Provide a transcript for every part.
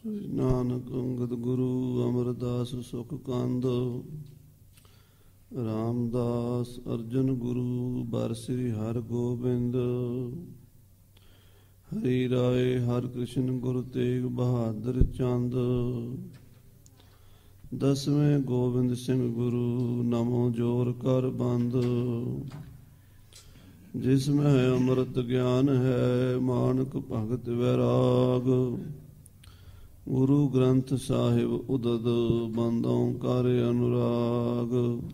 ਨਾਨਕ ਅੰਗਦ ਗੁਰੂ ਅਮਰਦਾਸ ਸੁਖ ਕੰਦ। ਰਾਮਦਾਸ ਅਰਜਨ ਗੁਰੂ ਬਰ ਸ੍ਰੀ ਹਰਿ ਗੋਬਿੰਦ। ਹਰੀ ਰਾਏ ਹਰਿ ਕ੍ਰਿਸ਼ਨ ਗੁਰੂ ਤੇਗ ਬਹਾਦਰ ਚੰਦ। ਦਸਵੇਂ ਗੋਬਿੰਦ ਸਿੰਘ ਗੁਰੂ ਨਮੋ ਜੋਰ ਕਰ ਬੰਦ। ਜਿਸ ਮੈਂ ਅੰਮ੍ਰਿਤ ਗਿਆਨ ਹੈ ਮਾਨਕ ਭਗਤ ਵੈਰਾਗ। ਗੁਰੂ ਗ੍ਰੰਥ ਸਾਹਿਬ ਉਦਦ ਬੰਦੋਂ ਕਰ ਅਨੁਰਾਗ।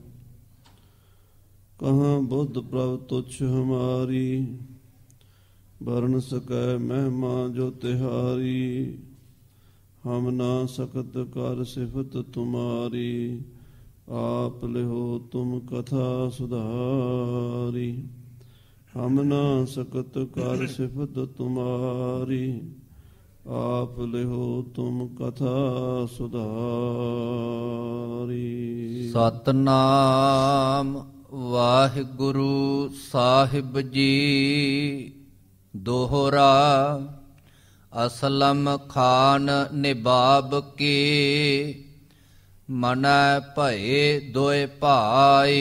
ਕਹਾਂ ਬੁੱਧ ਪ੍ਰਭ ਤੁਛ ਹਮਾਰੀ ਵਰਨ ਸਕੈ ਮਹਿਮਾ ਜੋ ਤਿਹਾਰੀ। ਹਮ ਨਾ ਸਕਤ ਕਰ ਸਿਫਤ ਤੁਮਾਰੀ ਆਪ ਲਿਹੋ ਤੁਮ ਕਥਾ ਸੁਧਾਰੀ। ਹਮ ਨਾ ਸਕਤ ਕਰ ਸਿਫਤ ਤੁਮਾਰੀ ਆਪ ਲਿਹੋ ਤੁਮ ਕਥਾ ਸੁਧਾਰੀ। ਸਤਨਾਮ ਵਾਹਿਗੁਰੂ ਸਾਹਿਬ ਜੀ। ਦੋਹਰਾ। ਅਸਲਮ ਖਾਨ ਨਿਬਾਬ ਕੀ ਮਨੈ ਭਏ ਦੋਇ ਭਾਈ।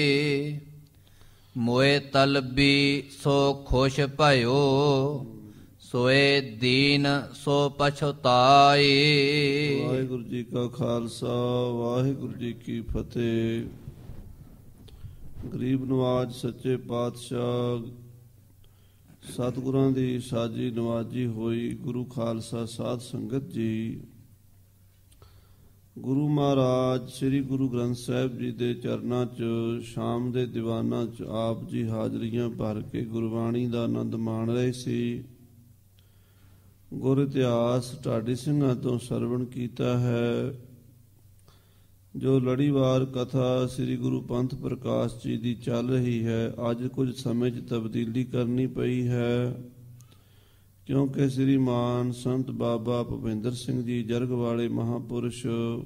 ਮੋਏ ਤਲਬੀ ਸੋ ਖੁਸ਼ ਭਇਓ ਸੋਏ ਦੀਨ ਸੋ ਪਛਤਾਈ। ਵਾਹਿਗੁਰੂ ਜੀ ਕਾ ਖਾਲਸਾ ਵਾਹਿਗੁਰੂ ਜੀ ਕੀ ਫਤਿਹ। ਗਰੀਬ ਨਵਾਜ ਸੱਚੇ ਪਾਤਸ਼ਾਹ ਸਤਿਗੁਰਾਂ ਦੀ ਸਾਜੀ ਨਵਾਜੀ ਹੋਈ ਗੁਰੂ ਖਾਲਸਾ ਸਾਧ ਸੰਗਤ ਜੀ, ਗੁਰੂ ਮਹਾਰਾਜ ਸ੍ਰੀ ਗੁਰੂ ਗ੍ਰੰਥ ਸਾਹਿਬ ਜੀ ਦੇ ਚਰਨਾਂ 'ਚ ਸ਼ਾਮ ਦੇ ਦੀਵਾਨਾਂ 'ਚ ਆਪ ਜੀ ਹਾਜ਼ਰੀਆਂ ਭਰ ਕੇ ਗੁਰਬਾਣੀ ਦਾ ਆਨੰਦ ਮਾਣ ਰਹੇ ਸੀ। ਗੁਰ ਇਤਿਹਾਸ ਢਾਡੀ ਸਿੰਘਾਂ ਤੋਂ ਸਰਵਣ ਕੀਤਾ ਹੈ। ਜੋ ਲੜੀਵਾਰ ਕਥਾ ਸ੍ਰੀ ਗੁਰੂ ਪੰਥ ਪ੍ਰਕਾਸ਼ ਜੀ ਦੀ ਚੱਲ ਰਹੀ ਹੈ, ਅੱਜ ਕੁਝ ਸਮੇਂ 'ਚ ਤਬਦੀਲੀ ਕਰਨੀ ਪਈ ਹੈ, ਕਿਉਂਕਿ ਸ੍ਰੀਮਾਨ ਸੰਤ ਬਾਬਾ ਭੁਪਿੰਦਰ ਸਿੰਘ ਜੀ ਜਰਗ ਵਾਲੇ ਮਹਾਂਪੁਰਸ਼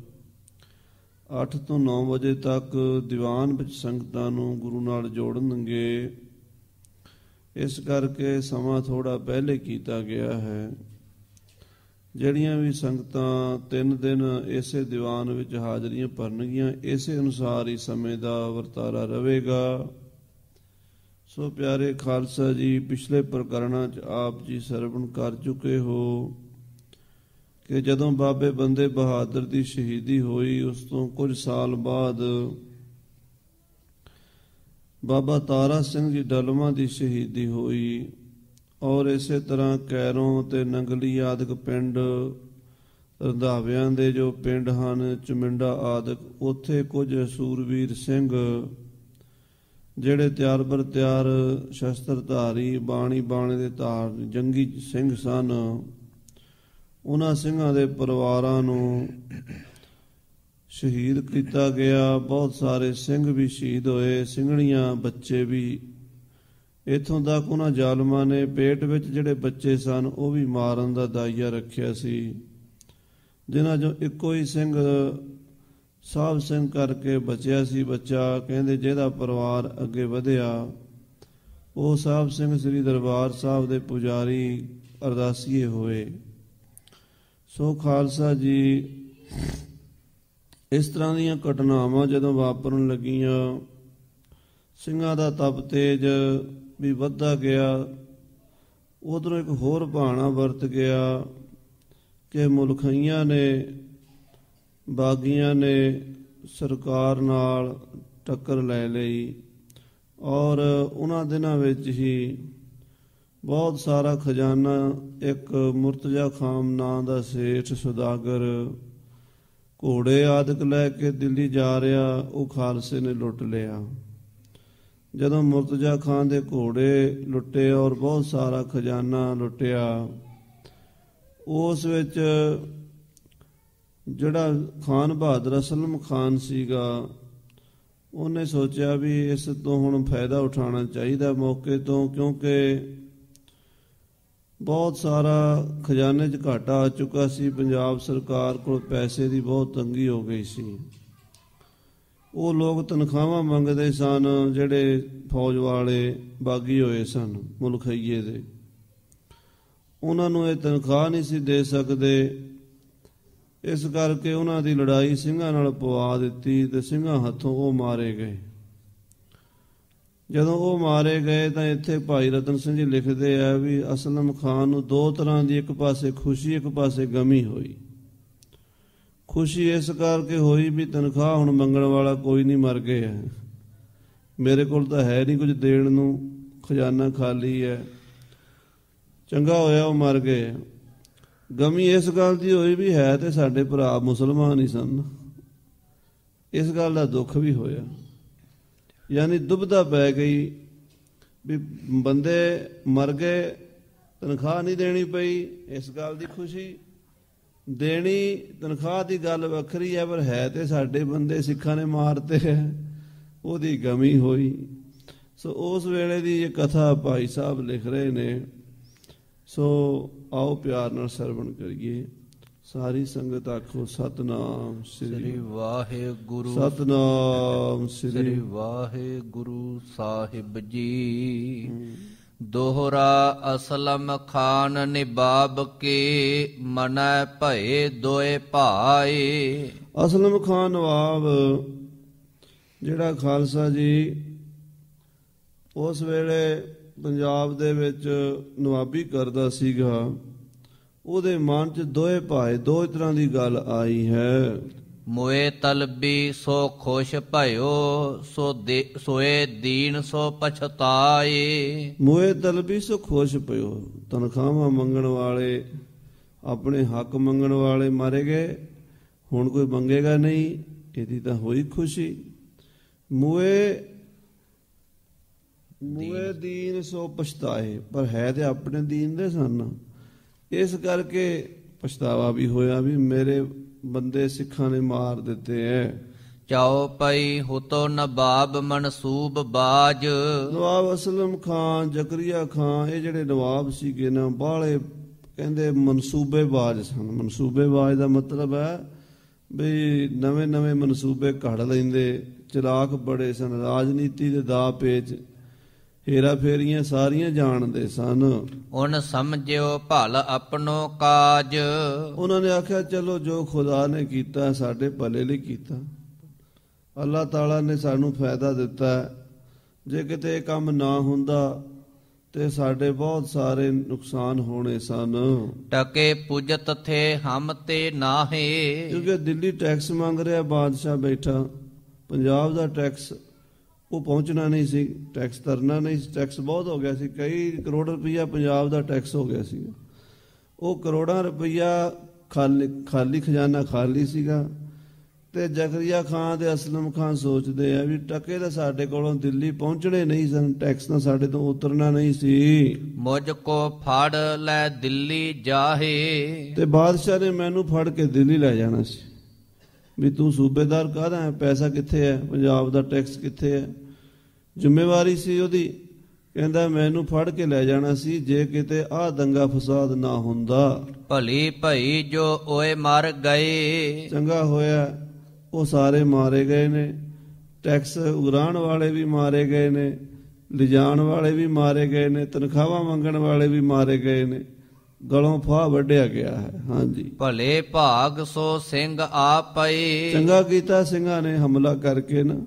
8 ਤੋਂ 9 ਵਜੇ ਤੱਕ ਦੀਵਾਨ ਵਿੱਚ ਸੰਗਤਾਂ ਨੂੰ ਗੁਰੂ ਨਾਲ ਜੋੜਨਗੇ। ਇਸ ਕਰਕੇ ਸਮਾਂ ਥੋੜ੍ਹਾ ਪਹਿਲੇ ਕੀਤਾ ਗਿਆ ਹੈ। ਜਿਹੜੀਆਂ ਵੀ ਸੰਗਤਾਂ 3 ਦਿਨ ਇਸੇ ਦੀਵਾਨ ਵਿੱਚ ਹਾਜ਼ਰੀਆਂ ਭਰਨਗੀਆਂ, ਇਸੇ ਅਨੁਸਾਰ ਹੀ ਸਮੇਂ ਦਾ ਵਰਤਾਰਾ ਰਹੇਗਾ। ਸੋ ਪਿਆਰੇ ਖਾਲਸਾ ਜੀ, ਪਿਛਲੇ ਪ੍ਰਕਰਣਾਂ 'ਚ ਆਪ ਜੀ ਸਰਵਣ ਕਰ ਚੁੱਕੇ ਹੋ ਕਿ ਜਦੋਂ ਬਾਬੇ ਬੰਦੇ ਬਹਾਦਰ ਦੀ ਸ਼ਹੀਦੀ ਹੋਈ, ਉਸ ਤੋਂ ਕੁਝ ਸਾਲ ਬਾਅਦ ਬਾਬਾ ਤਾਰਾ ਸਿੰਘ ਜੀ ਡਲਮਾ ਦੀ ਸ਼ਹੀਦੀ ਹੋਈ। ਔਰ ਇਸੇ ਤਰ੍ਹਾਂ ਕੈਰੋਂ ਤੇ ਨੰਗਲੀ ਆਦਿਕ ਪਿੰਡ, ਰੰਧਾਵਿਆਂ ਦੇ ਜੋ ਪਿੰਡ ਹਨ, ਚਮਿੰਡਾ ਆਦਿਕ, ਉੱਥੇ ਕੁਝ ਸੂਰਵੀਰ ਸਿੰਘ ਜਿਹੜੇ ਤਿਆਰ ਬਰ ਤਿਆਰ ਸ਼ਸਤਰਧਾਰੀ ਬਾਣੀ ਦੇ ਧਾਰ ਜੰਗੀ ਸਿੰਘ ਸਨ, ਉਹਨਾਂ ਸਿੰਘਾਂ ਦੇ ਪਰਿਵਾਰਾਂ ਨੂੰ ਸ਼ਹੀਦ ਕੀਤਾ ਗਿਆ। ਬਹੁਤ ਸਾਰੇ ਸਿੰਘ ਵੀ ਸ਼ਹੀਦ ਹੋਏ, ਸਿੰਘਣੀਆਂ, ਬੱਚੇ ਵੀ। ਇੱਥੋਂ ਤੱਕ ਉਹਨਾਂ ਜ਼ਾਲਮਾਂ ਨੇ ਪੇਟ ਵਿੱਚ ਜਿਹੜੇ ਬੱਚੇ ਸਨ ਉਹ ਵੀ ਮਾਰਨ ਦਾ ਦਾਈਆ ਰੱਖਿਆ ਸੀ, ਜਿਨ੍ਹਾਂ 'ਚੋਂ ਇੱਕੋ ਹੀ ਸਿੰਘ ਸਾਹਿਬ ਸਿੰਘ ਕਰਕੇ ਬਚਿਆ ਸੀ ਬੱਚਾ। ਕਹਿੰਦੇ ਜਿਹਦਾ ਪਰਿਵਾਰ ਅੱਗੇ ਵਧਿਆ ਉਹ ਸਾਹਿਬ ਸਿੰਘ ਸ੍ਰੀ ਦਰਬਾਰ ਸਾਹਿਬ ਦੇ ਪੁਜਾਰੀ ਅਰਦਾਸੀਏ ਹੋਏ। ਸੋ ਖਾਲਸਾ ਜੀ, ਇਸ ਤਰ੍ਹਾਂ ਦੀਆਂ ਘਟਨਾਵਾਂ ਜਦੋਂ ਵਾਪਰਨ ਲੱਗੀਆਂ, ਸਿੰਘਾਂ ਦਾ ਤਪ ਤੇਜ ਵੀ ਵੱਧਦਾ ਗਿਆ। ਉਧਰੋਂ ਇੱਕ ਹੋਰ ਭਾਣਾ ਵਰਤ ਗਿਆ ਕਿ ਮੁਲਖਈਆਂ ਨੇ, ਬਾਗੀਆਂ ਨੇ ਸਰਕਾਰ ਨਾਲ ਟੱਕਰ ਲੈ ਲਈ ਔਰ ਉਹਨਾਂ ਦਿਨਾਂ ਵਿੱਚ ਹੀ ਬਹੁਤ ਸਾਰਾ ਖਜ਼ਾਨਾ ਇੱਕ ਮੁਰਤਜ਼ਾ ਖਾਨ ਨਾਂ ਦਾ ਸੇਠ ਸੁਦਾਗਰ ਘੋੜੇ ਆਦਿਕ ਲੈ ਕੇ ਦਿੱਲੀ ਜਾ ਰਿਹਾ, ਉਹ ਖਾਲਸੇ ਨੇ ਲੁੱਟ ਲਿਆ। ਜਦੋਂ ਮੁਰਤਜ਼ਾ ਖਾਨ ਦੇ ਘੋੜੇ ਲੁੱਟੇ ਔਰ ਬਹੁਤ ਸਾਰਾ ਖਜ਼ਾਨਾ ਲੁੱਟਿਆ, ਉਸ ਵਿੱਚ ਜਿਹੜਾ ਖਾਨ ਬਹਾਦਰ ਅਸਲਮ ਖਾਨ ਸੀਗਾ, ਉਹਨੇ ਸੋਚਿਆ ਵੀ ਇਸ ਤੋਂ ਹੁਣ ਫਾਇਦਾ ਉਠਾਉਣਾ ਚਾਹੀਦਾ ਮੌਕੇ ਤੋਂ, ਕਿਉਂਕਿ ਬਹੁਤ ਸਾਰਾ ਖਜ਼ਾਨੇ 'ਚ ਘਾਟਾ ਆ ਚੁੱਕਾ ਸੀ। ਪੰਜਾਬ ਸਰਕਾਰ ਕੋਲ ਪੈਸੇ ਦੀ ਬਹੁਤ ਤੰਗੀ ਹੋ ਗਈ ਸੀ। ਉਹ ਲੋਕ ਤਨਖਾਹਾਂ ਮੰਗਦੇ ਸਨ ਜਿਹੜੇ ਫੌਜ ਵਾਲੇ ਬਾਗੀ ਹੋਏ ਸਨ ਮੁਲਖਈਏ ਦੇ, ਉਹਨਾਂ ਨੂੰ ਇਹ ਤਨਖਾਹ ਨਹੀਂ ਸੀ ਦੇ ਸਕਦੇ। ਇਸ ਕਰਕੇ ਉਹਨਾਂ ਦੀ ਲੜਾਈ ਸਿੰਘਾਂ ਨਾਲ ਪਵਾ ਦਿੱਤੀ ਤੇ ਸਿੰਘਾਂ ਹੱਥੋਂ ਉਹ ਮਾਰੇ ਗਏ। ਜਦੋਂ ਉਹ ਮਾਰੇ ਗਏ ਤਾਂ ਇੱਥੇ ਭਾਈ ਰਤਨ ਸਿੰਘ ਜੀ ਲਿਖਦੇ ਆ ਵੀ ਅਸਲਮ ਖਾਨ ਨੂੰ ਦੋ ਤਰ੍ਹਾਂ ਦੀ, ਇੱਕ ਪਾਸੇ ਖੁਸ਼ੀ ਇੱਕ ਪਾਸੇ ਗਮੀ ਹੋਈ। ਖੁਸ਼ੀ ਇਸ ਕਰਕੇ ਹੋਈ ਵੀ ਤਨਖਾਹ ਹੁਣ ਮੰਗਣ ਵਾਲਾ ਕੋਈ ਨਹੀਂ, ਮਰ ਗਏ ਹੈ, ਮੇਰੇ ਕੋਲ ਤਾਂ ਹੈ ਨਹੀਂ ਕੁਝ ਦੇਣ ਨੂੰ, ਖਜ਼ਾਨਾ ਖਾਲੀ ਹੈ, ਚੰਗਾ ਹੋਇਆ ਉਹ ਮਰ ਗਏ। ਗਮੀ ਇਸ ਗੱਲ ਦੀ ਹੋਈ ਵੀ ਹੈ ਤੇ ਸਾਡੇ ਭਰਾ ਮੁਸਲਮਾਨ ਹੀ ਸਨ, ਇਸ ਗੱਲ ਦਾ ਦੁੱਖ ਵੀ ਹੋਇਆ। ਯਾਨੀ ਦੁਬਦਾ ਪੈ ਗਈ ਵੀ ਬੰਦੇ ਮਰ ਗਏ, ਤਨਖਾਹ ਨਹੀਂ ਦੇਣੀ ਪਈ, ਇਸ ਗੱਲ ਦੀ ਖੁਸ਼ੀ। ਦੇਣੀ ਤਨਖਾਹ ਦੀ ਗੱਲ ਵੱਖਰੀ ਹੈ, ਪਰ ਹੈ ਤੇ ਸਾਡੇ ਬੰਦੇ ਸਿੱਖਾਂ ਨੇ ਮਾਰਤੇ ਹੈ, ਉਹਦੀ ਗਮੀ ਹੋਈ। ਸੋ ਉਸ ਵੇਲੇ ਦੀ ਇਹ ਕਥਾ ਭਾਈ ਸਾਹਿਬ ਲਿਖ ਰਹੇ ਨੇ। ਸੋ ਆਓ ਪਿਆਰ ਨਾਲ ਸਰਵਣ ਕਰੀਏ। ਸਾਰੀ ਸੰਗਤ ਆਖੋ ਸਤਨਾਮ ਸ੍ਰੀ ਵਾਹਿਗੁਰੂ, ਸਤਨਾਮ ਸ੍ਰੀ ਵਾਹਿਗੁਰੂ ਸਾਹਿਬ ਜੀ। ਦੋਹਰਾ ਅਸਲਮ ਖਾਨ ਨਿਬਾਬ ਕੇ ਮਨੈ ਭਏ ਦੋਏ ਭਾਏ। ਅਸਲਮ ਖਾਨ ਨਵਾਬ ਜਿਹੜਾ ਖਾਲਸਾ ਜੀ ਉਸ ਵੇਲੇ ਪੰਜਾਬ ਦੇ ਵਿੱਚ ਨਵਾਬੀ ਕਰਦਾ ਸੀਗਾ, ਉਹਦੇ ਮਨ 'ਚ ਦੋਏ ਭਾਏ, ਦੋ ਤਰ੍ਹਾਂ ਦੀ ਗੱਲ ਆਈ ਹੈ। ਮੋਏ ਤਲਬੀ ਸੋ ਖੁਸ਼ ਭਇਓ, ਸੋਏ ਦੀਨ ਸੋ ਪਛਤਾਏ। ਮੋਏ ਤਲਬੀ ਸੋ ਖੁਸ਼ ਭਇਓ, ਤਨਖਾਹਾਂ ਮੰਗਣ ਵਾਲੇ, ਆਪਣੇ ਹੱਕ ਮੰਗਣ ਵਾਲੇ ਮਾਰੇ ਗਏ, ਹੁਣ ਕੋਈ ਮੰਗੇਗਾ ਨਹੀਂ, ਇਹਦੀ ਤਾਂ ਹੋਈ ਖੁਸ਼ੀ। ਮੋਏ ਦੀਨ ਸੋ ਪਛਤਾਏ, ਪਰ ਹੈ ਤੇ ਆਪਣੇ ਦੀਨ ਦੇ ਸਨ, ਇਸ ਕਰਕੇ ਪਛਤਾਵਾ ਵੀ ਹੋਇਆ ਵੀ ਮੇਰੇ ਬੰਦੇ ਸਿੱਖਾਂ ਨੇ ਮਾਰ ਦਿੱਤੇ ਐ। ਚਾਓ ਪਈ ਹੁਤੋ ਨਵਾਬ ਮਨਸੂਬ ਬਾਜ। ਨਵਾਬ ਅਸਲਮ ਖਾਨ, ਜ਼ਕਰੀਆ ਖਾਨ, ਇਹ ਜਿਹੜੇ ਨਵਾਬ ਸੀਗੇ ਨਾ ਬਾਹਲੇ ਕਹਿੰਦੇ ਮਨਸੂਬੇਬਾਜ਼ ਸਨ। ਮਨਸੂਬੇਬਾਜ਼ ਦਾ ਮਤਲਬ ਹੈ ਵੀ ਨਵੇਂ ਨਵੇਂ ਮਨਸੂਬੇ ਘੜ ਲੈਂਦੇ, ਚਲਾਕ ਬੜੇ ਸਨ, ਰਾਜਨੀਤੀ ਦੇ ਦਾਅ ਪੇਚ, ਹੇਰਾ ਫੇਰੀਆਂ ਸਾਰੀਆਂ ਜਾਣਦੇ ਸਨ। ਉਨ ਸਮਝਿਓ ਭਲ ਆਪਣੋ ਕਾਜ। ਉਹਨਾਂ ਨੇ ਆਖਿਆ ਚਲੋ ਜੋ ਖੁਦਾ ਨੇ ਕੀਤਾ ਸਾਡੇ ਭਲੇ ਲਈ ਕੀਤਾ, ਅੱਲਾਹ ਤਾਲਾ ਨੇ ਸਾਨੂੰ ਫਾਇਦਾ ਦਿੱਤਾ, ਜੇ ਕਿਤੇ ਇਹ ਕੰਮ ਨਾ ਹੁੰਦਾ ਤੇ ਸਾਡੇ ਬਹੁਤ ਸਾਰੇ ਨੁਕਸਾਨ ਹੋਣੇ ਸਨ। ਟਕੇ ਪੁਜਤ ਥੇ ਹਮ ਤੇ ਨਾਹੇ। ਕਿਉਂਕਿ ਦਿੱਲੀ ਟੈਕਸ ਮੰਗ ਰਿਹਾ ਬਾਦਸ਼ਾਹ ਬੈਠਾ, ਪੰਜਾਬ ਦਾ ਟੈਕਸ ਉਹ ਪਹੁੰਚਣਾ ਨਹੀਂ ਸੀ, ਟੈਕਸ ਤਰਨਾ ਨਹੀਂ ਸੀ, ਟੈਕਸ ਬਹੁਤ ਹੋ ਗਿਆ ਸੀ, ਕਈ ਕਰੋੜ ਰੁਪਈਆ ਪੰਜਾਬ ਦਾ ਟੈਕਸ ਹੋ ਗਿਆ ਸੀਗਾ। ਉਹ ਕਰੋੜਾਂ ਰੁਪਈਆ ਖਾਲੀ ਖਜ਼ਾਨਾ ਖਾਲੀ ਸੀਗਾ। ਤੇ ਜ਼ਕਰੀਆ ਖਾਨ ਤੇ ਅਸਲਮ ਖਾਨ ਸੋਚਦੇ ਆ ਵੀ ਟਕੇ ਤਾਂ ਸਾਡੇ ਕੋਲੋਂ ਦਿੱਲੀ ਪਹੁੰਚਣੇ ਨਹੀਂ ਸਨ, ਟੈਕਸ ਤਾਂ ਸਾਡੇ ਤੋਂ ਉਤਰਨਾ ਨਹੀਂ ਸੀ। ਮੁਝ ਕੋ ਫੜ ਲੈ ਦਿੱਲੀ ਜਾਹੇ। ਤੇ ਬਾਦਸ਼ਾਹ ਨੇ ਮੈਨੂੰ ਫੜ ਕੇ ਦਿੱਲੀ ਲੈ ਜਾਣਾ ਸੀ ਵੀ ਤੂੰ ਸੂਬੇਦਾਰ ਕਾਹਦਾ ਹੈ, ਪੈਸਾ ਕਿੱਥੇ ਹੈ, ਪੰਜਾਬ ਦਾ ਟੈਕਸ ਕਿੱਥੇ ਹੈ, ਜ਼ਿੰਮੇਵਾਰੀ ਸੀ ਉਹਦੀ। ਕਹਿੰਦਾ ਮੈਨੂੰ ਫੜ ਕੇ ਲੈ ਜਾਣਾ ਸੀ ਜੇ ਕਿਤੇ ਆਹ ਦੰਗਾ ਫਸਾਦ ਨਾ ਹੁੰਦਾ। ਭਲੀ ਭਈ ਜੋ ਓਏ ਮਰ ਗਏ। ਚੰਗਾ ਹੋਇਆ ਉਹ ਸਾਰੇ ਮਾਰੇ ਗਏ ਨੇ, ਟੈਕਸ ਉਗਰਾਉਣ ਵਾਲੇ ਵੀ ਮਾਰੇ ਗਏ ਨੇ, ਲਿਜਾਣ ਵਾਲੇ ਵੀ ਮਾਰੇ ਗਏ ਨੇ, ਤਨਖਾਹਾਂ ਮੰਗਣ ਵਾਲੇ ਵੀ ਮਾਰੇ ਗਏ ਨੇ, ਗਲੋਂ ਫਾਹ ਵੱਢਿਆ ਗਿਆ ਹੈ। ਹਾਂਜੀ, ਭਲੇ ਭਾਗ ਸੋ ਸਿੰਘ ਆ ਪਏ। ਚੰਗਾ ਕੀਤਾ ਸਿੰਘਾਂ ਨੇ ਹਮਲਾ ਕਰਕੇ ਨਾ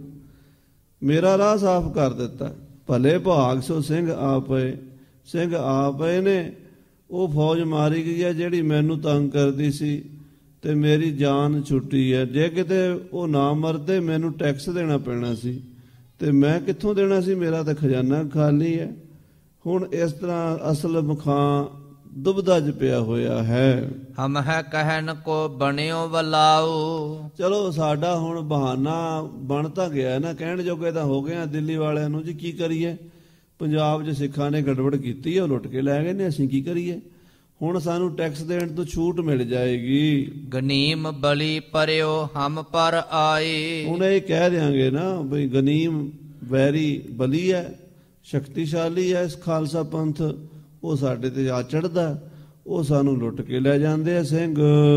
ਮੇਰਾ ਰਾਹ ਸਾਫ਼ ਕਰ ਦਿੱਤਾ। ਭਲੇ ਭਾਗ ਸੋ ਸਿੰਘ ਆ ਪਏ, ਸਿੰਘ ਆ ਪਏ ਨੇ। ਉਹ ਫੌਜ ਮਾਰੀ ਗਈ ਹੈ ਜਿਹੜੀ ਮੈਨੂੰ ਤੰਗ ਕਰਦੀ ਸੀ ਤੇ ਮੇਰੀ ਜਾਨ ਛੁੱਟੀ ਹੈ। ਜੇ ਕਿਤੇ ਉਹ ਨਾ ਮਰਦੇ ਮੈਨੂੰ ਟੈਕਸ ਦੇਣਾ ਪੈਣਾ ਸੀ ਤੇ ਮੈਂ ਕਿੱਥੋਂ ਦੇਣਾ ਸੀ, ਮੇਰਾ ਤਾਂ ਖਜ਼ਾਨਾ ਖਾਲੀ ਹੈ। ਹੁਣ ਇਸ ਤਰ੍ਹਾਂ ਅਸਲਮ ਖਾਂ ਦੁਬਦਾ ਚ ਪਿਆ ਹੋਇਆ ਹੈ। ਹਮ ਹੈ ਕਹਿਣ ਕੋ ਬਣਿਓ ਵਲਾਓ। ਚਲੋ ਸਾਡਾ ਹੁਣ ਬਹਾਨਾ ਬਣ ਤਾਂ ਗਿਆ ਨਾ, ਕਹਿਣ ਜੋਗੇ ਤਾਂ ਹੋ ਗਏ ਆ ਦਿੱਲੀ ਵਾਲਿਆਂ ਨੂੰ। ਜੀ ਕੀ ਕਰੀਏ, ਪੰਜਾਬ 'ਚ ਸਿੱਖਾਂ ਨੇ ਗੜਬੜ ਕੀਤੀ, ਉਹ ਲੁੱਟ ਕੇ ਲੈ ਗਏ ਨੇ, ਅਸੀਂ ਕੀ ਕਰੀਏ। ਹੁਣ ਸਾਨੂੰ ਟੈਕਸ ਦੇਣ ਤੋਂ ਛੂਟ ਮਿਲ ਜਾਏਗੀ। ਗਨੀਮ ਬਲੀ ਪਰਿਓ ਹਮ ਪਰ ਆਏ। ਹੁਣ ਇਹ ਕਹਿ ਦਿਆਂਗੇ ਨਾ ਬਈ ਗਨੀਮ ਵੈਰੀ ਬਲੀ ਹੈ, ਸ਼ਕਤੀਸ਼ਾਲੀ ਹੈ ਇਸ ਖਾਲਸਾ ਪੰਥ, ਉਹ ਸਾਡੇ ਤੇ ਆ ਚੜ੍ਹਦਾ, ਉਹ ਸਾਨੂੰ ਲੁੱਟ ਕੇ ਲੈ ਜਾਂਦੇ ਆ ਸਿੰਘ।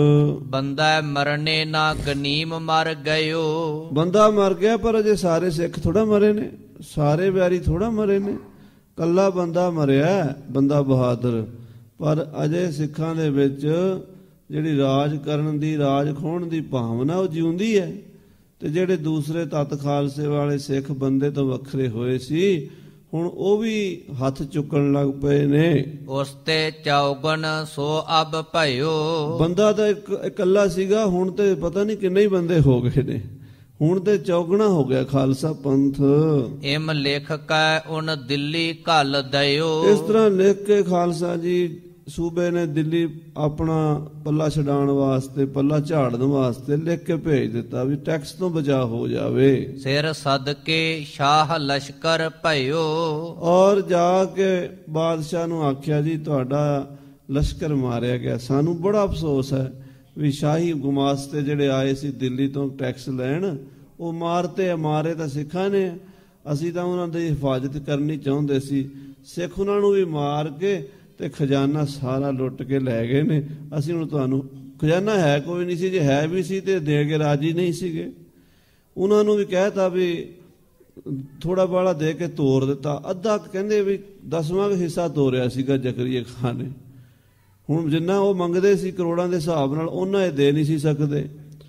ਬੰਦਾ ਮਰਨੇ ਨਾ ਗਨੀਮ ਮਰ ਗਇਓ। ਬੰਦਾ ਮਰ ਗਿਆ ਪਰ ਅਜੇ ਸਾਰੇ ਸਿੱਖ ਥੋੜਾ ਮਰੇ ਨੇ, ਸਾਰੇ ਵੈਰੀ ਥੋੜਾ ਮਰੇ ਨੇ, ਕੱਲਾ ਬੰਦਾ ਮਰਿਆ, ਬੰਦਾ ਬਹਾਦਰ। ਪਰ ਅਜੇ ਸਿੱਖਾਂ ਦੇ ਵਿੱਚ ਜਿਹੜੀ ਰਾਜ ਕਰਨ ਦੀ, ਰਾਜ ਖੋਹਣ ਦੀ ਭਾਵਨਾ ਉਹ ਜਿਉਂਦੀ ਹੈ। ਤੇ ਜਿਹੜੇ ਦੂਸਰੇ ਤੱਤ ਖਾਲਸੇ ਵਾਲੇ ਸਿੱਖ ਬੰਦੇ ਤੋਂ ਵੱਖਰੇ ਹੋਏ ਸੀ, ਹੁਣ ਉਹ ਵੀ ਹੱਥ ਚੁੱਕਣ ਲੱਗ ਪਏ ਨੇ। ਉਸ ਤੇ ਚੌਗਣ ਸੋ ਅਬ ਭਇਓ। ਬੰਦਾ ਤਾਂ ਇਕੱਲਾ ਸੀਗਾ, ਹੁਣ ਤੇ ਪਤਾ ਨਹੀਂ ਕਿੰਨੇ ਹੀ ਬੰਦੇ ਹੋ ਗਏ ਨੇ। ਹੁਣ ਤੇ ਚੌਗਣਾ ਹੋ ਗਿਆ ਖਾਲਸਾ ਪੰਥ। ਇਮ ਲਿਖ ਕੈ ਉਨ ਦਿੱਲੀ ਘੱਲ ਦਇਓ। ਇਸ ਤਰ੍ਹਾਂ ਲਿਖ ਕੇ ਖਾਲਸਾ ਜੀ ਸੂਬੇ ਨੇ ਦਿੱਲੀ ਆਪਣਾ ਪੱਲਾ ਛਡਾਉਣ ਵਾਸਤੇ, ਪੱਲਾ ਝਾੜਨ ਵਾਸਤੇ ਲਿਖ ਕੇ ਭੇਜ ਦਿੱਤਾ ਵੀ ਟੈਕਸ ਤੋਂ ਬਚਾਅ ਹੋ ਜਾਵੇ। ਸਿਰ ਸਦਕੇ ਸ਼ਾਹ ਲਸ਼ਕਰ ਭਇਓ। ਔਰ ਜਾ ਕੇ ਬਾਦਸ਼ਾਹ ਨੂੰ ਆਖਿਆ ਜੀ ਤੁਹਾਡਾ ਲਸ਼ਕਰ ਮਾਰਿਆ ਗਿਆ, ਸਾਨੂੰ ਬੜਾ ਅਫਸੋਸ ਹੈ ਵੀ ਸ਼ਾਹੀ ਗੁਮਾਸਤੇ ਜਿਹੜੇ ਆਏ ਸੀ ਦਿੱਲੀ ਤੋਂ ਟੈਕਸ ਲੈਣ, ਉਹ ਮਾਰਤੇ। ਮਾਰੇ ਤਾਂ ਸਿੱਖਾਂ ਨੇ, ਅਸੀਂ ਤਾਂ ਉਹਨਾਂ ਦੀ ਹਿਫਾਜ਼ਤ ਕਰਨੀ ਚਾਹੁੰਦੇ ਸੀ। ਸਿੱਖ ਉਹਨਾਂ ਨੂੰ ਵੀ ਮਾਰ ਕੇ ਤੇ ਖਜ਼ਾਨਾ ਸਾਰਾ ਲੁੱਟ ਕੇ ਲੈ ਗਏ ਨੇ। ਅਸੀਂ ਹੁਣ ਤੁਹਾਨੂੰ, ਖਜ਼ਾਨਾ ਹੈ ਕੋਈ ਨਹੀਂ ਸੀ, ਜੇ ਹੈ ਵੀ ਸੀ ਤੇ ਦੇ ਕੇ ਰਾਜੀ ਨਹੀਂ ਸੀਗੇ। ਉਹਨਾਂ ਨੂੰ ਵੀ ਕਹਿਤਾ ਵੀ ਥੋੜਾ ਬਾਲਾ ਦੇ ਕੇ ਤੋਰ ਦਿੱਤਾ। ਅੱਧਾ ਕਹਿੰਦੇ ਵੀ 10ਵਾਂ ਹਿੱਸਾ ਤੋਰਿਆ ਸੀਗਾ ਜ਼ਕਰੀਆ ਖਾਨ ਨੇ। ਹੁਣ ਜਿੰਨਾ ਉਹ ਮੰਗਦੇ ਸੀ ਕਰੋੜਾਂ ਦੇ ਹਿਸਾਬ ਨਾਲ, ਉਹਨਾਂ ਇਹ ਦੇ ਨਹੀਂ ਸੀ ਸਕਦੇ।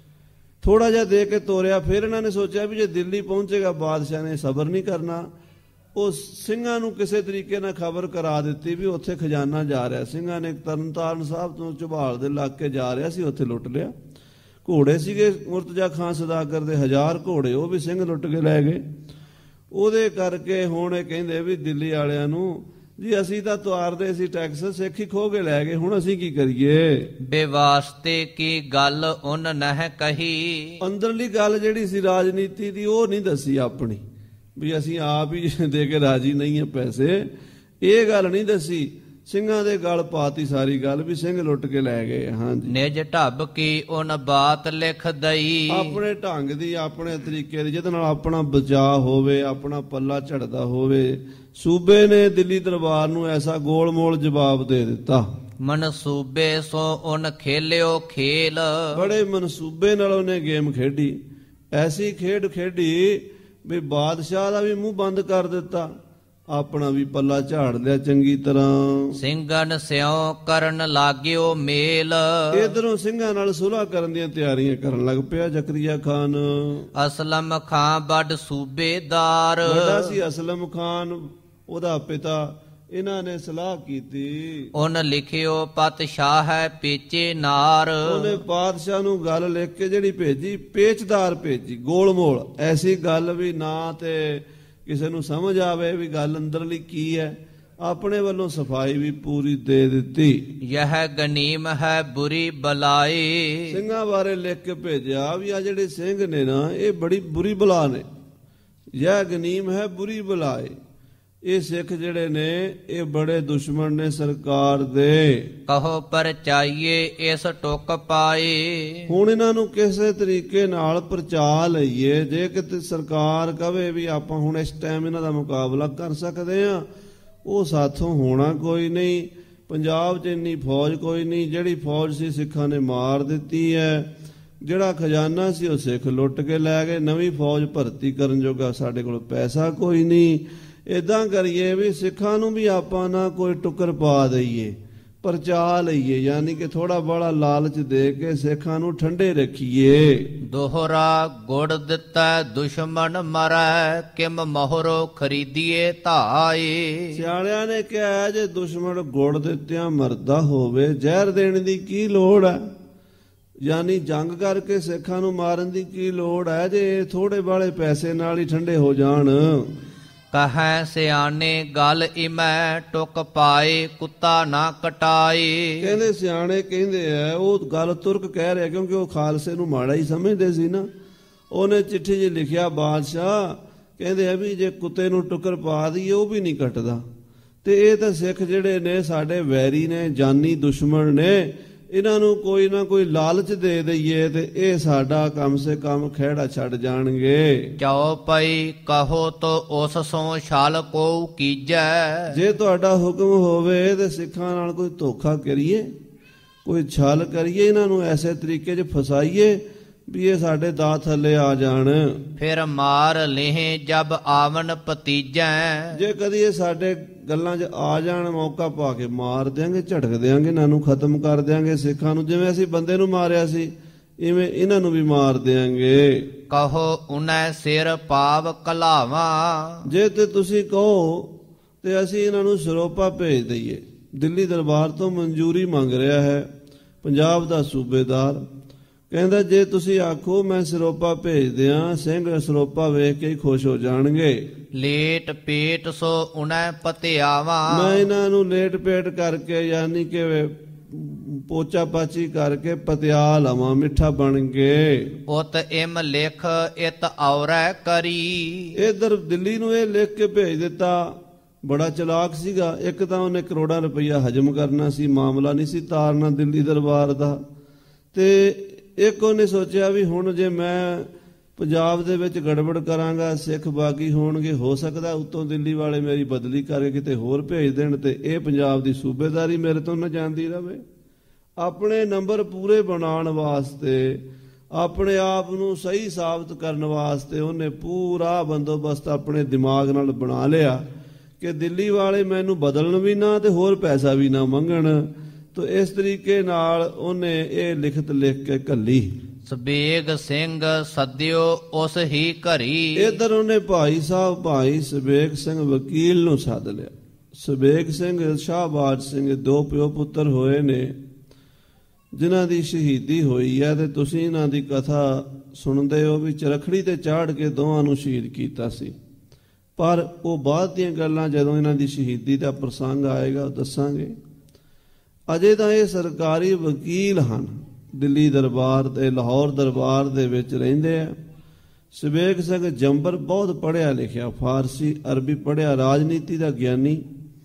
ਥੋੜਾ ਜਿਹਾ ਦੇ ਕੇ ਤੋਰਿਆ। ਫਿਰ ਇਹਨਾਂ ਨੇ ਸੋਚਿਆ ਵੀ ਜੇ ਦਿੱਲੀ ਪਹੁੰਚੇਗਾ ਬਾਦਸ਼ਾਹ ਨੇ ਸਬਰ ਨਹੀਂ ਕਰਨਾ। ਉਹ ਸਿੰਘਾਂ ਨੂੰ ਕਿਸੇ ਤਰੀਕੇ ਨਾਲ ਖਬਰ ਕਰਾ ਦਿੱਤੀ ਵੀ ਉੱਥੇ ਖਜ਼ਾਨਾ ਜਾ ਰਿਹਾ। ਸਿੰਘਾਂ ਨੇ ਤਰਨਤਾਰਨ ਸਾਹਿਬ ਤੋਂ ਝਬਾਲ ਦੇ ਇਲਾਕੇ ਜਾ ਰਿਹਾ ਸੀ, ਉੱਥੇ ਲੁੱਟ ਲਿਆ। ਘੋੜੇ ਸੀਗੇ ਮੁਰਤਜ਼ਾ ਖਾਨ ਸੌਦਾਗਰ ਦੇ 1000 ਘੋੜੇ, ਉਹ ਵੀ ਸਿੰਘ ਲੁੱਟ ਕੇ ਲੈ ਗਏ। ਉਹਦੇ ਕਰਕੇ ਹੁਣ ਇਹ ਕਹਿੰਦੇ ਵੀ ਦਿੱਲੀ ਵਾਲਿਆਂ ਨੂੰ ਜੀ ਅਸੀਂ ਤਾਂ ਤੁਆਰਦੇ ਸੀ ਟੈਕਸ, ਸਿੱਖ ਹੀ ਖੋਹ ਕੇ ਲੈ ਗਏ, ਹੁਣ ਅਸੀਂ ਕੀ ਕਰੀਏ। ਬੇਵਾਸਤੇ ਕੀ ਗੱਲ ਉਨ ਨਹਿ ਕਹੀ। ਅੰਦਰਲੀ ਗੱਲ ਜਿਹੜੀ ਸੀ ਰਾਜਨੀਤੀ ਦੀ, ਉਹ ਨਹੀਂ ਦੱਸੀ ਆਪਣੀ ਵੀ ਅਸੀਂ ਆਪ ਹੀ ਦੇ ਕੇ ਰਾਜੀ ਨਹੀਂ ਹੈ ਪੈਸੇ, ਇਹ ਗੱਲ ਨਹੀਂ ਦੱਸੀ। ਸਿੰਘਾਂ ਦੇ ਗਲ ਪਾਤੀ ਸਾਰੀ ਗੱਲ ਵੀ ਸਿੰਘ ਲੁੱਟ ਕੇ ਲੈ ਗਏ। ਹਾਂਜੀ, ਨਿਜ ਢੱਬ ਕੀ ਉਨ ਬਾਤ ਲਿਖ ਦਈ। ਆਪਣੇ ਢੰਗ ਦੀ, ਆਪਣੇ ਤਰੀਕੇ ਦੀ, ਜਿਹਦੇ ਨਾਲ ਆਪਣਾ ਬਚਾਅ ਹੋਵੇ, ਆਪਣਾ ਪੱਲਾ ਝੜਦਾ ਹੋਵੇ। ਸੂਬੇ ਨੇ ਦਿੱਲੀ ਦਰਬਾਰ ਨੂੰ ਐਸਾ ਗੋਲ ਮੋਲ ਜਵਾਬ ਦੇ ਦਿੱਤਾ। ਮਨਸੂਬੇ ਸੋ ਉਨ ਖੇਲਿਓ ਖੇਲ। ਬੜੇ ਮਨਸੂਬੇ ਨਾਲ ਉਹਨੇ ਗੇਮ ਖੇਡੀ, ਐਸੀ ਖੇਡ ਖੇਡੀ ਵੀ ਬਾਦਸ਼ਾਹ ਦਾ ਵੀ ਮੂੰਹ ਬੰਦ ਕਰ ਦਿੱਤਾ, ਆਪਣਾ ਵੀ ਪੱਲਾ ਝਾੜ ਲਿਆ ਚੰਗੀ ਤਰ੍ਹਾਂ। ਸਿੰਘਨ ਸਿਉ ਕਰਨ ਲਾਗਿਓ ਮੇਲ। ਇਧਰੋਂ ਸਿੰਘਾਂ ਨਾਲ ਸੁਲ੍ਹਾ ਕਰਨ ਦੀਆਂ ਤਿਆਰੀਆਂ ਕਰਨ ਲੱਗ ਪਿਆ ਜ਼ਕਰੀਆ ਖਾਨ। ਅਸਲਮ ਖਾਂ ਵੱਡ ਸੂਬੇਦਾਰ। ਵੱਡਾ ਸੀ ਅਸਲਮ ਖਾਨ, ਉਹਦਾ ਪਿਤਾ। ਇਹਨਾਂ ਨੇ ਸਲਾਹ ਕੀਤੀ, ਉਨ ਲਿਖਿਓ ਪਤ ਸ਼ਾਹ ਹੈ ਪੇਚੇ ਨਾਰ। ਉਹਨੇ ਬਾਦਸ਼ਾਹ ਨੂੰ ਗੱਲ ਲਿਖ ਕੇ ਜਿਹੜੀ ਭੇਜੀ, ਪੇਚਦਾਰ ਭੇਜੀ, ਗੋਲ ਮੋਲ। ਐਸੀ ਗੱਲ ਵੀ ਨਾ ਤੇ ਕਿਸੇ ਨੂੰ ਸਮਝ ਆਵੇ ਵੀ ਗੱਲ ਅੰਦਰਲੀ ਕੀ ਹੈ। ਆਪਣੇ ਵੱਲੋਂ ਸਫਾਈ ਵੀ ਪੂਰੀ ਦੇ ਦਿੱਤੀ। ਯਹ ਗਨੀਮ ਹੈ ਬੁਰੀ ਬਲਾਈ। ਸਿੰਘਾਂ ਬਾਰੇ ਲਿਖ ਕੇ ਭੇਜਿਆ ਵੀ ਆ ਜਿਹੜੇ ਸਿੰਘ ਨੇ ਨਾ, ਇਹ ਬੜੀ ਬੁਰੀ ਬਲਾ ਨੇ। ਯਹ ਗਨੀਮ ਹੈ ਬੁਰੀ ਬਲਾਈ। ਇਹ ਸਿੱਖ ਜਿਹੜੇ ਨੇ ਇਹ ਬੜੇ ਦੁਸ਼ਮਣ ਨੇ ਸਰਕਾਰ ਦੇ। ਕਹੋ ਪਰਚਾਈਏ ਇਸ ਟੁਕ ਪਾਏ। ਹੁਣ ਇਹਨਾਂ ਨੂੰ ਕਿਸੇ ਤਰੀਕੇ ਨਾਲ ਪਰਚਾ ਲਈਏ। ਜੇ ਕਿਤੇ ਸਰਕਾਰ ਕਵੇ ਵੀ ਆਪਾਂ ਹੁਣ ਇਸ ਟਾਈਮ ਇਹਨਾਂ ਦਾ ਮੁਕਾਬਲਾ ਕਰ ਸਕਦੇ ਆ, ਉਹ ਸਾਥੋਂ ਹੋਣਾ ਕੋਈ ਨਹੀਂ। ਪੰਜਾਬ 'ਚ ਇੰਨੀ ਫੌਜ ਕੋਈ ਨਹੀਂ, ਜਿਹੜੀ ਫੌਜ ਸੀ ਸਿੱਖਾਂ ਨੇ ਮਾਰ ਦਿੱਤੀ ਹੈ। ਜਿਹੜਾ ਖਜ਼ਾਨਾ ਸੀ ਉਹ ਸਿੱਖ ਲੁੱਟ ਕੇ ਲੈ ਗਏ। ਨਵੀਂ ਫੌਜ ਭਰਤੀ ਕਰਨ ਜੋਗਾ ਸਾਡੇ ਕੋਲ ਪੈਸਾ ਕੋਈ ਨਹੀਂ। ਏਦਾਂ ਕਰੀਏ ਵੀ ਸਿੱਖਾਂ ਨੂੰ ਵੀ ਆਪਾਂ ਨਾ ਕੋਈ ਟੁੱਕਰ ਪਾ ਦਈਏ, ਪਰਚਾ ਲਈਏ, ਯਾਨੀ ਕਿ ਥੋੜਾ ਬੜਾ ਲਾਲਚ ਦੇ ਕੇ ਸਿੱਖਾਂ ਨੂੰ ਠੰਡੇ ਰੱਖੀਏ। ਦੋਹਰਾ ਗੁੜ ਦਿੱਤਾ ਦੁਸ਼ਮਣ ਮਰੈ, ਕਿਮ ਮੋਹਰੋ ਖਰੀਦੀਏ ਧਾਏ। ਸਿਆਣਿਆਂ ਨੇ ਕਿਹਾ ਜੇ ਦੁਸ਼ਮਣ ਗੁੜ ਦਿੱਤਿਆਂ ਮਰਦਾ ਹੋਵੇ, ਜ਼ਹਿਰ ਦੇਣ ਦੀ ਕੀ ਲੋੜ ਹੈ। ਯਾਨੀ ਜੰਗ ਕਰਕੇ ਸਿੱਖਾਂ ਨੂੰ ਮਾਰਨ ਦੀ ਕੀ ਲੋੜ ਹੈ, ਜੇ ਥੋੜੇ ਬਾਲੇ ਪੈਸੇ ਨਾਲ ਹੀ ਠੰਡੇ ਹੋ ਜਾਣ। ਕਹੈ ਸਿਆਣੇ ਗੱਲ ਇਮੈ ਟੁਕ ਪਾਏ, ਕੁੱਤਾ ਨਾ ਕਟਾਏ। ਕਹਿੰਦੇ ਸਿਆਣੇ ਕਹਿੰਦੇ ਆ, ਉਹ ਗੱਲ ਤੁਰਕ ਕਹਿ ਰਿਹਾ ਕਿਉਂਕਿ ਉਹ ਖਾਲਸੇ ਨੂੰ ਮਾੜਾ ਹੀ ਸਮਝਦੇ ਸੀ ਨਾ। ਉਹਨੇ ਚਿੱਠੀ 'ਚ ਲਿਖਿਆ ਬਾਦਸ਼ਾਹ, ਕਹਿੰਦੇ ਆ ਵੀ ਜੇ ਕੁੱਤੇ ਨੂੰ ਟੁੱਕਰ ਪਾ ਦਈਏ ਉਹ ਵੀ ਨਹੀਂ ਕੱਟਦਾ। ਤੇ ਇਹ ਤਾਂ ਸਿੱਖ ਜਿਹੜੇ ਨੇ ਸਾਡੇ ਵੈਰੀ ਨੇ, ਜਾਨੀ ਦੁਸ਼ਮਣ ਨੇ, ਇਹਨਾਂ ਨੂੰ ਕੋਈ ਨਾ ਕੋਈ ਲਾਲਚ ਦੇ ਦਈਏ ਤੇ ਇਹ ਸਾਡਾ ਕਮ ਸੇ ਕਮ ਖਹਿੜਾ ਛੱਡ ਜਾਣਗੇ। ਚਾਉ ਪਈ ਕਹੋ ਤੋ ਉਸ ਸੋ ਛਲ ਕੋ ਕੀਜੈ। ਜੇ ਤੁਹਾਡਾ ਹੁਕਮ ਹੋਵੇ ਤੇ ਸਿੱਖਾਂ ਨਾਲ ਕੋਈ ਧੋਖਾ ਕਰੀਏ, ਕੋਈ ਛਲ ਕਰੀਏ, ਇਹਨਾਂ ਨੂੰ ਐਸੇ ਤਰੀਕੇ 'ਚ ਫਸਾਈਏ ਵੀ ਇਹ ਸਾਡੇ ਦਾਅ ਥੱਲੇ ਆ ਜਾਣ। ਫਿਰ ਮਾਰ ਲੇਹ ਜਬ ਆਵਨ ਭਤੀਜੈ, ਜੇ ਕਦੀ ਇਹ ਸਾਡੇ ਗੱਲਾਂ 'ਚ ਆ ਜਾਣ ਮੌਕਾ ਪਾ ਕੇ ਮਾਰ ਦਿਆਂਗੇ, ਝਟਕ ਦਿਆਂਗੇ, ਇਹਨਾਂ ਨੂੰ ਖਤਮ ਕਰ ਦਿਆਂਗੇ ਸਿੱਖਾਂ ਨੂੰ। ਜਿਵੇਂ ਅਸੀਂ ਬੰਦੇ ਨੂੰ ਮਾਰਿਆ ਸੀ ਇਵੇਂ ਇਹਨਾਂ ਨੂੰ ਵੀ ਮਾਰ ਦਿਆਂਗੇ। ਕਹੋ ਉਨੈ ਸਿਰ ਪਾਵ ਕਲਾਵਾਂ, ਜੇ ਤੇ ਤੁਸੀਂ ਕਹੋ ਤੇ ਅਸੀਂ ਇਹਨਾਂ ਨੂੰ ਸਰੋਪਾ ਭੇਜ ਦਈਏ। ਦਿੱਲੀ ਦਰਬਾਰ ਤੋਂ ਮਨਜ਼ੂਰੀ ਮੰਗ ਰਿਹਾ ਹੈ ਪੰਜਾਬ ਦਾ ਸੂਬੇਦਾਰ, ਕਹਿੰਦਾ ਜੇ ਤੁਸੀਂ ਆਖੋ ਮੈਂ ਸਰੋਪਾ ਭੇਜ ਦਿਆਂ, ਸਿੰਘ ਸਰੋਪਾ ਵੇਖ ਕੇ ਖੁਸ਼ ਹੋ ਜਾਣਗੇ। ਲੇਟ ਪੇਟ ਸੋ ਉਨੈ ਪਤਿਆਵਾਂ, ਮੈਂ ਇਹਨਾਂ ਨੂੰ ਲੇਟ ਪੇਟ ਕਰਕੇ ਯਾਨੀ ਕਿ ਪੋਚਾ ਪਾਚੀ ਕਰਕੇ ਪਤਿਆ ਲਵਾਂ, ਮਿੱਠਾ ਬਣ ਕੇ। ਉਤ ਇਮ ਲਿਖ ਇਤ ਔਰੈ ਕਰੀ, ਇਧਰ ਦਿੱਲੀ ਨੂੰ ਇਹ ਲਿਖ ਕੇ ਭੇਜ ਦਿੱਤਾ। ਬੜਾ ਚਲਾਕ ਸੀਗਾ। ਇੱਕ ਤਾਂ ਉਹਨੇ ਕਰੋੜਾਂ ਰੁਪਈਆ ਹਜਮ ਕਰਨਾ ਸੀ, ਮਾਮਲਾ ਨਹੀਂ ਸੀ ਤਾਰਨਾ ਦਿੱਲੀ ਦਰਬਾਰ ਦਾ। ਤੇ ਇੱਕ ਉਹਨੇ ਸੋਚਿਆ ਵੀ ਹੁਣ ਜੇ ਮੈਂ ਪੰਜਾਬ ਦੇ ਵਿੱਚ ਗੜਬੜ ਕਰਾਂਗਾ, ਸਿੱਖ ਬਾਗੀ ਹੋਣਗੇ, ਹੋ ਸਕਦਾ ਉੱਤੋਂ ਦਿੱਲੀ ਵਾਲੇ ਮੇਰੀ ਬਦਲੀ ਕਰਕੇ ਕਿਤੇ ਹੋਰ ਭੇਜ ਦੇਣ ਤੇ ਇਹ ਪੰਜਾਬ ਦੀ ਸੂਬੇਦਾਰੀ ਮੇਰੇ ਤੋਂ ਨਾ ਜਾਂਦੀ ਰਹੇ। ਆਪਣੇ ਨੰਬਰ ਪੂਰੇ ਬਣਾਉਣ ਵਾਸਤੇ, ਆਪਣੇ ਆਪ ਨੂੰ ਸਹੀ ਸਾਬਤ ਕਰਨ ਵਾਸਤੇ ਉਹਨੇ ਪੂਰਾ ਬੰਦੋਬਸਤ ਆਪਣੇ ਦਿਮਾਗ ਨਾਲ ਬਣਾ ਲਿਆ ਕਿ ਦਿੱਲੀ ਵਾਲੇ ਮੈਨੂੰ ਬਦਲਣ ਵੀ ਨਾ ਤੇ ਹੋਰ ਪੈਸਾ ਵੀ ਨਾ ਮੰਗਣ। ਤੋ ਇਸ ਤਰੀਕੇ ਨਾਲ ਉਹਨੇ ਇਹ ਲਿਖਤ ਲਿਖ ਕੇ ਘੱਲੀ। ਸਬੇਗ ਸਿੰਘ ਸੱਦਿਓ ਉਸ ਹੀ ਘਰੀ, ਇਧਰ ਉਹਨੇ ਭਾਈ ਸਾਹਿਬ ਭਾਈ ਸਬੇਗ ਸਿੰਘ ਵਕੀਲ ਨੂੰ ਸੱਦ ਲਿਆ। ਸਬੇਗ ਸਿੰਘ ਸ਼ਾਹਬਾਜ਼ ਸਿੰਘ ਦੋ ਪਿਓ ਪੁੱਤਰ ਹੋਏ ਨੇ ਜਿਨ੍ਹਾਂ ਦੀ ਸ਼ਹੀਦੀ ਹੋਈ ਹੈ ਤੇ ਤੁਸੀਂ ਇਹਨਾਂ ਦੀ ਕਥਾ ਸੁਣਦੇ ਹੋ ਵੀ ਚਰਖੜੀ ਤੇ ਚਾੜ ਕੇ ਦੋਵਾਂ ਨੂੰ ਸ਼ਹੀਦ ਕੀਤਾ ਸੀ। ਪਰ ਉਹ ਬਾਅਦ ਦੀਆਂ ਗੱਲਾਂ ਜਦੋਂ ਇਹਨਾਂ ਦੀ ਸ਼ਹੀਦੀ ਦਾ ਪ੍ਰਸੰਗ ਆਏਗਾ ਦੱਸਾਂਗੇ। ਅਜੇ ਤਾਂ ਇਹ ਸਰਕਾਰੀ ਵਕੀਲ ਹਨ, ਦਿੱਲੀ ਦਰਬਾਰ ਤੇ ਲਾਹੌਰ ਦਰਬਾਰ ਦੇ ਵਿੱਚ ਰਹਿੰਦੇ ਆ। ਸਬੇਗ ਸਿੰਘ ਜੰਬਰ ਬਹੁਤ ਪੜ੍ਹਿਆ ਲਿਖਿਆ, ਫਾਰਸੀ ਅਰਬੀ ਪੜ੍ਹਿਆ, ਰਾਜਨੀਤੀ ਦਾ ਗਿਆਨੀ।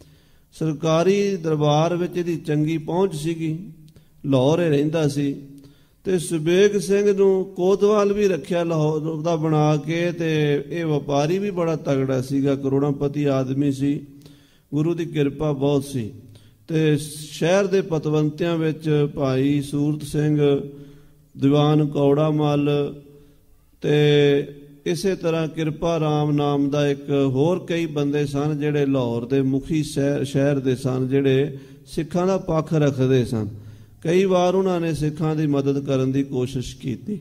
ਸਰਕਾਰੀ ਦਰਬਾਰ ਵਿੱਚ ਇਹਦੀ ਚੰਗੀ ਪਹੁੰਚ ਸੀਗੀ, ਲਾਹੌਰ ਹੀ ਰਹਿੰਦਾ ਸੀ। ਤੇ ਸਬੇਗ ਸਿੰਘ ਨੂੰ ਕੋਤਵਾਲ ਵੀ ਰੱਖਿਆ ਲਾਹੌਰ ਦਾ ਬਣਾ ਕੇ। ਤੇ ਇਹ ਵਪਾਰੀ ਵੀ ਬੜਾ ਤਗੜਾ ਸੀਗਾ, ਕਰੋੜਾਂਪਤੀ ਆਦਮੀ ਸੀ, ਗੁਰੂ ਦੀ ਕਿਰਪਾ ਬਹੁਤ ਸੀ। ਤੇ ਸ਼ਹਿਰ ਦੇ ਪਤਵੰਤਿਆਂ ਵਿੱਚ ਭਾਈ ਸੂਰਤ ਸਿੰਘ, ਦੀਵਾਨ ਕੌੜਾ ਮੱਲ ਤੇ ਇਸੇ ਤਰ੍ਹਾਂ ਕਿਰਪਾ ਰਾਮ ਨਾਮ ਦਾ ਇੱਕ ਹੋਰ ਕਈ ਬੰਦੇ ਸਨ ਜਿਹੜੇ ਲਾਹੌਰ ਦੇ ਮੁਖੀ ਸ਼ਹਿਰ ਦੇ ਸਨ, ਜਿਹੜੇ ਸਿੱਖਾਂ ਦਾ ਪੱਖ ਰੱਖਦੇ ਸਨ। ਕਈ ਵਾਰ ਉਹਨਾਂ ਨੇ ਸਿੱਖਾਂ ਦੀ ਮਦਦ ਕਰਨ ਦੀ ਕੋਸ਼ਿਸ਼ ਕੀਤੀ।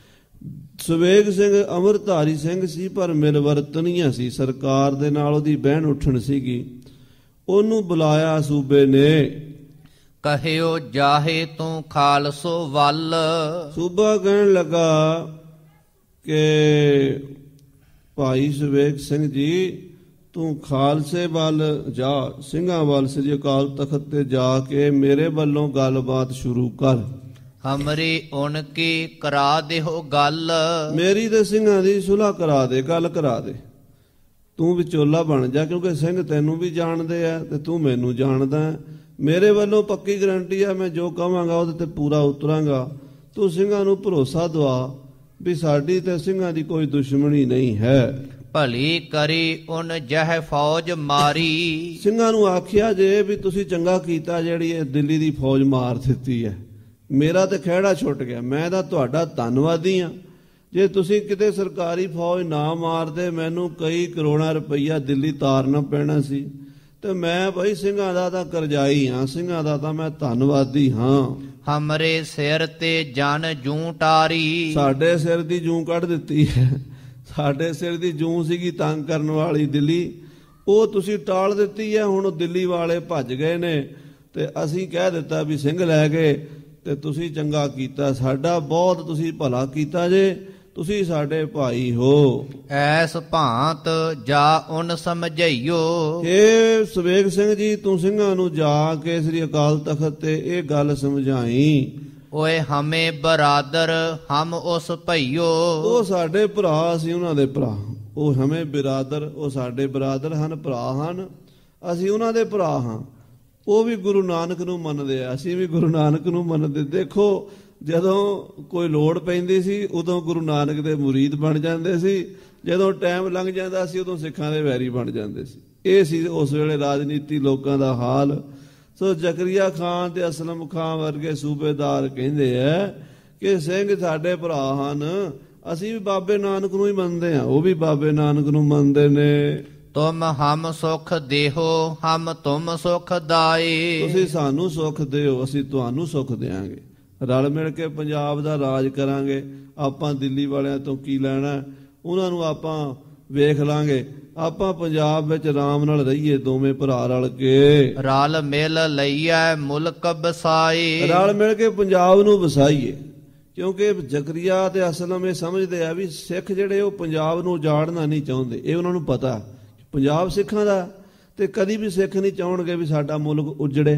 ਸਬੇਗ ਸਿੰਘ ਅੰਮ੍ਰਿਤਧਾਰੀ ਸਿੰਘ ਸੀ ਪਰ ਮਿਲਵਰਤਨੀਆ ਸੀ, ਸਰਕਾਰ ਦੇ ਨਾਲ ਉਹਦੀ ਬਹਿਣ ਉੱਠਣ ਸੀਗੀ। ਉਹਨੂੰ ਬੁਲਾਇਆ ਸੂਬੇ ਨੇ, ਕਹਿਓ ਜਾਹੇ ਤੂੰ ਖਾਲਸੋ ਵੱਲ। ਸੂਬਾ ਕਹਿਣ ਲੱਗਾ ਕਿ ਭਾਈ ਸਬੇਗ ਸਿੰਘ ਜੀ ਤੂੰ ਖਾਲਸੇ ਵੱਲ ਜਾ, ਸਿੰਘਾਂ ਵੱਲ ਸ੍ਰੀ ਅਕਾਲ ਤਖਤ ਤੇ ਜਾ ਕੇ ਮੇਰੇ ਵੱਲੋਂ ਗੱਲਬਾਤ ਸ਼ੁਰੂ ਕਰ। ਹਮਰੀ ਉਨ ਕੀ ਕਰਾ ਦੇਹੋ ਗੱਲ, ਮੇਰੀ ਤੇ ਸਿੰਘਾਂ ਦੀ ਸੁਲ੍ਹਾ ਕਰਾ ਦੇ, ਗੱਲ ਕਰਾ ਦੇ। ਤੂੰ ਵਿਚੋਲਾ ਬਣ ਜਾ, ਕਿਉਂਕਿ ਸਿੰਘ ਤੈਨੂੰ ਵੀ ਜਾਣਦੇ ਆ ਤੇ ਤੂੰ ਮੈਨੂੰ ਜਾਣਦਾ। ਮੇਰੇ ਵੱਲੋਂ ਪੱਕੀ ਗਰੰਟੀ ਆ, ਮੈਂ ਜੋ ਕਹਾਂਗਾ ਉਹਦੇ ਤੇ ਪੂਰਾ ਉਤਰਾਂਗਾ। ਤੂੰ ਸਿੰਘਾਂ ਨੂੰ ਭਰੋਸਾ ਦਵਾ ਵੀ ਸਾਡੀ ਤੇ ਸਿੰਘਾਂ ਦੀ ਕੋਈ ਦੁਸ਼ਮਣੀ ਨਹੀਂ ਹੈ। ਭਲੀ ਕਰੀ ਉਨ ਜਹ ਫੌਜ ਮਾਰੀ, ਸਿੰਘਾਂ ਨੂੰ ਆਖਿਆ ਜੇ ਵੀ ਤੁਸੀਂ ਚੰਗਾ ਕੀਤਾ ਜਿਹੜੀ ਇਹ ਦਿੱਲੀ ਦੀ ਫੌਜ ਮਾਰ ਦਿੱਤੀ ਹੈ, ਮੇਰਾ ਤੇ ਖਹਿੜਾ ਛੁੱਟ ਗਿਆ। ਮੈਂ ਤਾਂ ਤੁਹਾਡਾ ਧੰਨਵਾਦੀ ਹਾਂ। ਜੇ ਤੁਸੀਂ ਕਿਤੇ ਸਰਕਾਰੀ ਫੌਜ ਨਾ ਮਾਰਦੇ ਮੈਨੂੰ ਕਈ ਕਰੋੜਾਂ ਰੁਪਈਆ ਦਿੱਲੀ ਤਾਰਨਾ ਪੈਣਾ ਸੀ। ਤੇ ਮੈਂ ਬਈ ਸਿੰਘਾਂ ਦਾ ਤਾਂ ਕਰਜ਼ਾਈ ਹਾਂ, ਸਿੰਘਾਂ ਦਾ ਤਾਂ ਮੈਂ ਧੰਨਵਾਦੀ ਹਾਂ। ਹਮਰੇ ਸਿਰ ਤੇ ਜਨ ਜੂੰ ਟਾਰੀ, ਸਾਡੇ ਸਿਰ ਦੀ ਜੂੰ ਕੱਢ ਦਿੱਤੀ ਹੈ। ਸਾਡੇ ਸਿਰ ਦੀ ਜੂੰ ਸੀਗੀ ਤੰਗ ਕਰਨ ਵਾਲੀ ਦਿੱਲੀ, ਉਹ ਤੁਸੀਂ ਟਾਲ ਦਿੱਤੀ ਹੈ। ਹੁਣ ਦਿੱਲੀ ਵਾਲੇ ਭੱਜ ਗਏ ਨੇ ਤੇ ਅਸੀਂ ਕਹਿ ਦਿੱਤਾ ਵੀ ਸਿੰਘ ਲੈ ਗਏ ਤੇ ਤੁਸੀਂ ਚੰਗਾ ਕੀਤਾ, ਸਾਡਾ ਬਹੁਤ ਤੁਸੀਂ ਭਲਾ ਕੀਤਾ ਜੇ, ਤੁਸੀਂ ਸਾਡੇ ਭਾਈ ਹੋ। ਐਸ ਭਾਂਤ ਜਾ ਉਨ ਸਮਝਈਓ, ਏ ਸਬੇਗ ਸਿੰਘ ਜੀ ਤੂੰ ਸਿੰਘਾਂ ਨੂੰ ਜਾ ਕੇ ਸ੍ਰੀ ਅਕਾਲ ਤਖਤ ਤੇ ਇਹ ਗੱਲ ਸਮਝਾਈ। ਓਏ ਹਮੇ ਬਰਾਦਰ ਹਮ ਉਸ ਭਈਓ, ਉਹ ਸਾਡੇ ਭਰਾ ਸੀ ਉਹਨਾਂ ਦੇ ਭਰਾ। ਉਹ ਹਮੇ ਬਰਾਦਰ, ਉਹ ਸਾਡੇ ਬਰਾਦਰ ਹਨ, ਭਰਾ ਹਨ, ਅਸੀਂ ਉਹਨਾਂ ਦੇ ਭਰਾ ਹਾਂ। ਉਹ ਵੀ ਗੁਰੂ ਨਾਨਕ ਨੂੰ ਮੰਨਦੇ ਆ, ਅਸੀਂ ਵੀ ਗੁਰੂ ਨਾਨਕ ਨੂੰ ਮੰਨਦੇ। ਦੇਖੋ ਜਦੋਂ ਕੋਈ ਲੋੜ ਪੈਂਦੀ ਸੀ ਉਦੋਂ ਗੁਰੂ ਨਾਨਕ ਦੇ ਮੁਰੀਦ ਬਣ ਜਾਂਦੇ ਸੀ, ਜਦੋਂ ਟਾਈਮ ਲੰਘ ਜਾਂਦਾ ਸੀ ਉਦੋਂ ਸਿੱਖਾਂ ਦੇ ਵੈਰੀ ਬਣ ਜਾਂਦੇ ਸੀ। ਇਹ ਸੀ ਉਸ ਵੇਲੇ ਰਾਜਨੀਤੀ ਲੋਕਾਂ ਦਾ ਹਾਲ। ਸੋ ਜ਼ਕਰੀਆ ਖਾਨ ਤੇ ਅਸਲਮ ਖਾਨ ਵਰਗੇ ਸੂਬੇਦਾਰ ਕਹਿੰਦੇ ਆ ਕਿ ਸਿੰਘ ਸਾਡੇ ਭਰਾ ਹਨ, ਅਸੀਂ ਵੀ ਬਾਬੇ ਨਾਨਕ ਨੂੰ ਹੀ ਮੰਨਦੇ ਹਾਂ, ਉਹ ਵੀ ਬਾਬੇ ਨਾਨਕ ਨੂੰ ਮੰਨਦੇ ਨੇ। ਤੁਮ ਹਮ ਸੁਖ ਦੇਹੋ ਹਮ ਤੁਮ ਸੁਖ ਦਾਏ। ਤੁਸੀਂ ਸਾਨੂੰ ਸੁਖ ਦਿਓ, ਅਸੀਂ ਤੁਹਾਨੂੰ ਸੁਖ ਦਿਆਂਗੇ। ਰਲ ਮਿਲ ਕੇ ਪੰਜਾਬ ਦਾ ਰਾਜ ਕਰਾਂਗੇ। ਆਪਾਂ ਦਿੱਲੀ ਵਾਲਿਆਂ ਤੋਂ ਕੀ ਲੈਣਾ, ਉਹਨਾਂ ਨੂੰ ਆਪਾਂ ਵੇਖ ਲਾਂਗੇ। ਆਪਾਂ ਪੰਜਾਬ ਵਿੱਚ ਆਰਾਮ ਨਾਲ ਰਹੀਏ, ਦੋਵੇਂ ਭਰਾ ਰਲ ਕੇ। ਰਲ ਮਿਲ ਲਈਐ ਮੁਲਕ ਬਸਾਈ। ਰਲ ਮਿਲ ਕੇ ਪੰਜਾਬ ਨੂੰ ਵਸਾਈਏ, ਕਿਉਂਕਿ ਜ਼ਕਰੀਆ ਤੇ ਅਸਲਮ ਇਹ ਸਮਝਦੇ ਆ ਵੀ ਸਿੱਖ ਜਿਹੜੇ ਉਹ ਪੰਜਾਬ ਨੂੰ ਉਜਾੜਨਾ ਨਹੀਂ ਚਾਹੁੰਦੇ। ਇਹ ਉਹਨਾਂ ਨੂੰ ਪਤਾ ਪੰਜਾਬ ਸਿੱਖਾਂ ਦਾ, ਤੇ ਕਦੀ ਵੀ ਸਿੱਖ ਨਹੀਂ ਚਾਹਣਗੇ ਵੀ ਸਾਡਾ ਮੁਲਕ ਉਜੜੇ।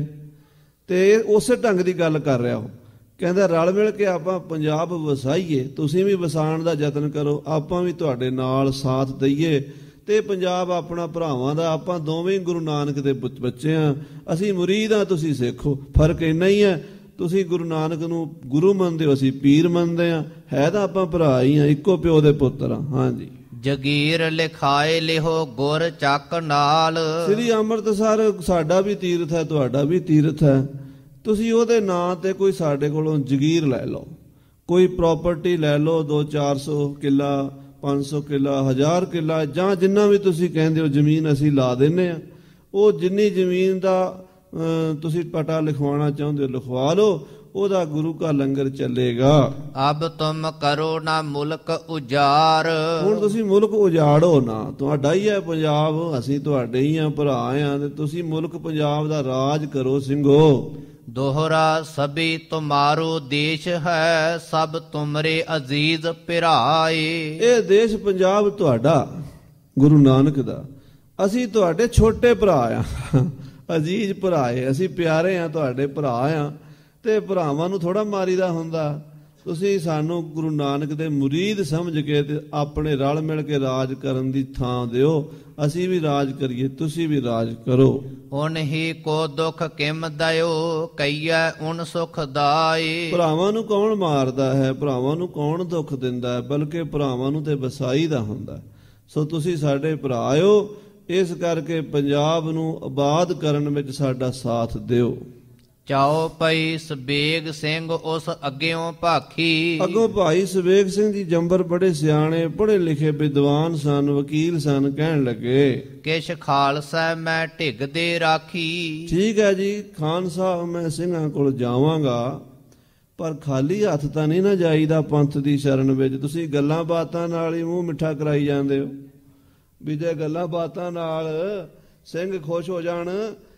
ਤੇ ਉਸੇ ਢੰਗ ਦੀ ਗੱਲ ਕਰ ਰਿਹਾ ਉਹ, ਕਹਿੰਦਾ ਰਲ ਮਿਲ ਕੇ ਆਪਾਂ ਪੰਜਾਬ ਵਸਾਈਏ, ਤੁਸੀਂ ਵੀ ਵਸਾਉਣ ਦਾ ਯਤਨ ਕਰੋ, ਆਪਾਂ ਵੀ ਤੁਹਾਡੇ ਨਾਲ ਸਾਥ ਦਈਏ। ਤੇ ਪੰਜਾਬ ਆਪਣਾ ਭਰਾਵਾਂ ਦਾ, ਆਪਾਂ ਦੋਵੇਂ ਗੁਰੂ ਨਾਨਕ ਦੇ ਬੱਚੇ ਆ। ਅਸੀਂ ਮੁਰੀਦ ਆ, ਤੁਸੀਂ ਸਿੱਖ ਹੋ। ਫਰਕ ਇੰਨਾ ਹੀ ਹੈ, ਤੁਸੀਂ ਗੁਰੂ ਨਾਨਕ ਨੂੰ ਗੁਰੂ ਮੰਨਦੇ ਹੋ, ਅਸੀਂ ਪੀਰ ਮੰਨਦੇ ਆ। ਹੈ ਤਾਂ ਆਪਾਂ ਭਰਾ ਹੀ ਆ, ਇੱਕੋ ਪਿਓ ਦੇ ਪੁੱਤਰ ਆ। ਹਾਂਜੀ। ਜਗੀਰ ਲਿਖਾਏ ਲਿਹੋ ਗੁਰ ਚੱਕ ਨਾਲ। ਸ੍ਰੀ ਅੰਮ੍ਰਿਤਸਰ ਸਾਡਾ ਵੀ ਤੀਰਥ ਹੈ, ਤੁਹਾਡਾ ਵੀ ਤੀਰਥ ਹੈ। ਤੁਸੀਂ ਉਹਦੇ ਨਾਂ ਤੇ ਕੋਈ ਸਾਡੇ ਕੋਲੋਂ ਜਗੀਰ ਲੈ ਲਓ, ਕੋਈ ਪ੍ਰਾਪਰਟੀ ਲੈ ਲਓ, 200-400 ਕਿੱਲਾ, 500 ਕਿੱਲਾ, 1000 ਕਿੱਲਾ, ਜਾਂ ਜਿੰਨਾ ਵੀ ਤੁਸੀਂ ਕਹਿੰਦੇ ਹੋ ਜ਼ਮੀਨ ਅਸੀਂ ਲਾ ਦਿੰਦੇ ਆ। ਉਹ ਜਿੰਨੀ ਜ਼ਮੀਨ ਦਾ ਤੁਸੀਂ ਪਟਾ ਲਿਖਵਾਉਣਾ ਚਾਹੁੰਦੇ ਹੋ ਲਿਖਵਾ ਲਓ, ਉਹਦਾ ਗੁਰੂ ਕਾ ਲੰਗਰ ਚੱਲੇਗਾ। ਅਬ ਤੁਮ ਕਰੋ ਨਾ ਮੁਲਕ ਉਜਾਰ। ਹੁਣ ਤੁਸੀਂ ਮੁਲਕ ਉਜਾੜੋ ਨਾ, ਤੁਹਾਡਾ ਹੀ ਹੈ ਪੰਜਾਬ, ਅਸੀਂ ਤੁਹਾਡੇ ਹੀ ਆ, ਭਰਾ ਆ, ਤੇ ਤੁਸੀਂ ਮੁਲਕ ਪੰਜਾਬ ਦਾ ਰਾਜ ਕਰੋ ਸਿੰਘੋ। ਦੋਹਰਾ ਸਭੀ ਤੁਮਾਰੋ ਦੇਸ਼ ਹੈ, ਸਭ ਤੁਮਰੇ ਅਜ਼ੀਜ਼ ਭਰਾਏ। ਇਹ ਦੇਸ਼ ਪੰਜਾਬ ਤੁਹਾਡਾ, ਗੁਰੂ ਨਾਨਕ ਦਾ, ਅਸੀਂ ਤੁਹਾਡੇ ਛੋਟੇ ਭਰਾ ਆ, ਅਜ਼ੀਜ਼ ਭਰਾਏ, ਅਸੀਂ ਪਿਆਰੇ ਆ, ਤੁਹਾਡੇ ਭਰਾ ਆ। ਤੇ ਭਰਾਵਾਂ ਨੂੰ ਥੋੜਾ ਮਾਰੀਦਾ ਹੁੰਦਾ। ਤੁਸੀਂ ਸਾਨੂੰ ਗੁਰੂ ਨਾਨਕ ਦੇ ਮੁਰੀਦ ਸਮਝ ਕੇ ਤੇ ਆਪਣੇ ਰਲ ਮਿਲ ਕੇ ਰਾਜ ਕਰਨ ਦੀ ਥਾਂ ਦਿਓ। ਅਸੀਂ ਵੀ ਰਾਜ ਕਰੀਏ, ਤੁਸੀਂ ਵੀ ਰਾਜ ਕਰੋ। ਉਨ ਹੀ ਕੋ ਦੁਖ ਕਿਮ ਦਇਓ, ਕਈਐ ਉਨ ਸੁਖ ਦਾਏ। ਭਰਾਵਾਂ ਨੂੰ ਕੌਣ ਮਾਰਦਾ ਹੈ, ਭਰਾਵਾਂ ਨੂੰ ਕੌਣ ਦੁੱਖ ਦਿੰਦਾ ਹੈ, ਬਲਕਿ ਭਰਾਵਾਂ ਨੂੰ ਤੇ ਵਸਾਈ ਦਾ ਹੁੰਦਾ। ਸੋ ਤੁਸੀਂ ਸਾਡੇ ਭਰਾ ਹੋ, ਇਸ ਕਰਕੇ ਪੰਜਾਬ ਨੂੰ ਆਬਾਦ ਕਰਨ ਵਿੱਚ ਸਾਡਾ ਸਾਥ ਦਿਓ। ਚਾਓ ਪਈ ਸਬੇਗ ਸਿੰਘ ਉਸ ਅੱਗਿਓਂ ਭਾਖੀ। ਅੱਗੋਂ ਭਾਈ ਸਬੇਗ ਸਿੰਘ ਜੀ ਜੰਬਰ ਬੜੇ ਸਿਆਣੇ ਪੜ੍ਹੇ ਲਿਖੇ ਵਿਦਵਾਨ ਸਨ, ਵਕੀਲ ਸਨ। ਕਹਿਣ ਲੱਗੇ ਕਿਛ ਖਾਲਸਾ ਮੈਂ ਢਿੱਗ ਦੇ ਰਾਖੀ। ਠੀਕ ਹੈ ਜੀ, ਖਾਨ ਸਾਹਿਬ ਮੈਂ ਸਿੰਘਾਂ ਕੋਲ ਜਾਵਾਂਗਾ, ਪਰ ਖਾਲੀ ਹੱਥ ਤਾਂ ਨਹੀਂ ਨਾ ਜਾਈਦਾ ਪੰਥ ਦੀ ਸ਼ਰਨ ਵਿੱਚ। ਤੁਸੀਂ ਗੱਲਾਂ ਬਾਤਾਂ ਨਾਲ ਹੀ ਮੂੰਹ ਮਿੱਠਾ ਕਰਾਈ ਜਾਂਦੇ ਹੋ ਵੀ ਜੇ ਗੱਲਾਂ ਬਾਤਾਂ ਨਾਲ ਸਿੰਘ ਖੁਸ਼ ਹੋ ਜਾਣ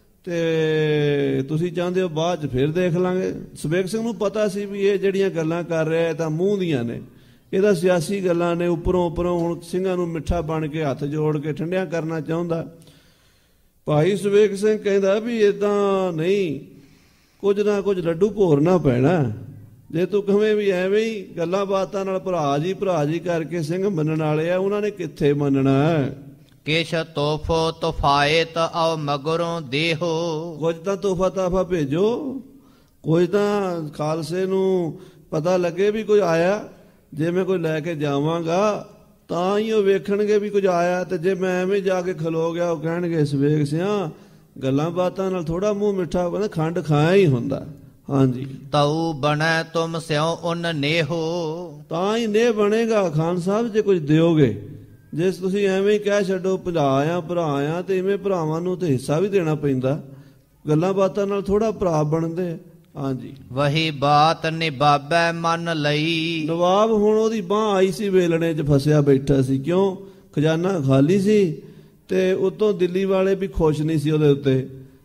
ਤੇ ਤੁਸੀਂ ਚਾਹੁੰਦੇ ਹੋ ਬਾਅਦ 'ਚ ਫਿਰ ਦੇਖ ਲਾਂਗੇ। ਸਬੇਗ ਸਿੰਘ ਨੂੰ ਪਤਾ ਸੀ ਵੀ ਇਹ ਜਿਹੜੀਆਂ ਗੱਲਾਂ ਕਰ ਰਿਹਾ ਇਹ ਤਾਂ ਮੂੰਹ ਦੀਆਂ ਨੇ, ਇਹਦਾ ਸਿਆਸੀ ਗੱਲਾਂ ਨੇ, ਉੱਪਰੋਂ ਹੁਣ ਸਿੰਘਾਂ ਨੂੰ ਮਿੱਠਾ ਬਣ ਕੇ ਹੱਥ ਜੋੜ ਕੇ ਠੰਡਿਆਂ ਕਰਨਾ ਚਾਹੁੰਦਾ। ਭਾਈ ਸਬੇਗ ਸਿੰਘ ਕਹਿੰਦਾ ਵੀ ਇਦਾਂ ਨਹੀਂ, ਕੁਝ ਨਾ ਕੁਝ ਲੱਡੂ ਭੋਰਨਾ ਪੈਣਾ। ਜੇ ਤੂੰ ਕਵੇਂ ਵੀ ਐਵੇਂ ਹੀ ਗੱਲਾਂ ਬਾਤਾਂ ਨਾਲ ਭਰਾ ਜੀ ਕਰਕੇ ਸਿੰਘ ਮੰਨਣ ਵਾਲੇ ਆ, ਉਹਨਾਂ ਨੇ ਕਿੱਥੇ ਮੰਨਣਾ। ਕਿਛ ਤੋਹਫੋ ਤੁਫਾਇਤ ਆਓ ਮਗਰੋਂ ਦੇਹੋ। ਕੁਝ ਤਾਂ ਤੋਹਫਾ ਤਾਫਾ ਭੇਜੋ, ਕੁਝ ਤਾਂ ਖਾਲਸੇ ਨੂੰ ਪਤਾ ਲੱਗੇ ਵੀ ਕੁਝ ਆਇਆ। ਜੇ ਮੈਂ ਕੋਈ ਲੈ ਕੇ ਜਾਵਾਂਗਾ ਤਾਂ ਹੀ ਉਹ ਵੇਖਣਗੇ ਵੀ ਕੁਝ ਆਇਆ, ਤੇ ਜੇ ਮੈਂ ਐਵੇਂ ਜਾ ਕੇ ਖਲੋ ਗਿਆ ਉਹ ਕਹਿਣਗੇ ਸਬੇਗ ਸਿਆਂ ਗੱਲਾਂ ਬਾਤਾਂ ਨਾਲ ਥੋੜਾ ਮੂੰਹ ਮਿੱਠਾ ਬੰਦਾ ਖੰਡ ਖਾਇਆ ਹੀ ਹੁੰਦਾ। ਹਾਂਜੀ। ਤਉ ਬਣੈ ਤੁਮ ਸਿਉ ਉਨ ਨੇਹੋ। ਤਾਂ ਹੀ ਨੇਹ ਬਣੇਗਾ ਖਾਨ ਸਾਹਿਬ ਜੇ ਕੁਝ ਦਿਓਗੇ। ਜੇ ਤੁਸੀਂ ਐਵੇਂ ਹੀ ਕਹਿ ਛੱਡੋ ਭਰਾ ਆ ਤੇ ਇਵੇਂ ਭਰਾਵਾਂ ਨੂੰ ਤੇ ਹਿੱਸਾ ਵੀ ਦੇਣਾ ਪੈਂਦਾ। ਗੱਲਾਂ ਬਾਤਾਂ ਨਾਲ ਥੋੜਾ ਭਰਾ ਬਣਦੇ। ਹਾਂਜੀ। ਵਹੀ ਬਾਤ ਨਿਭਾਬੈ ਮਨ ਲਈ। ਨਵਾਬ ਹੁਣ ਉਹਦੀ ਬਾਂਹ ਆਈ ਸੀ, ਵੇਲਣੇ 'ਚ ਫਸਿਆ ਬੈਠਾ ਸੀ। ਕਿਉਂ? ਖਜ਼ਾਨਾ ਖਾਲੀ ਸੀ ਤੇ ਉਤੋਂ ਦਿੱਲੀ ਵਾਲੇ ਵੀ ਖੁਸ਼ ਨਹੀਂ ਸੀ ਉਹਦੇ ਉੱਤੇ,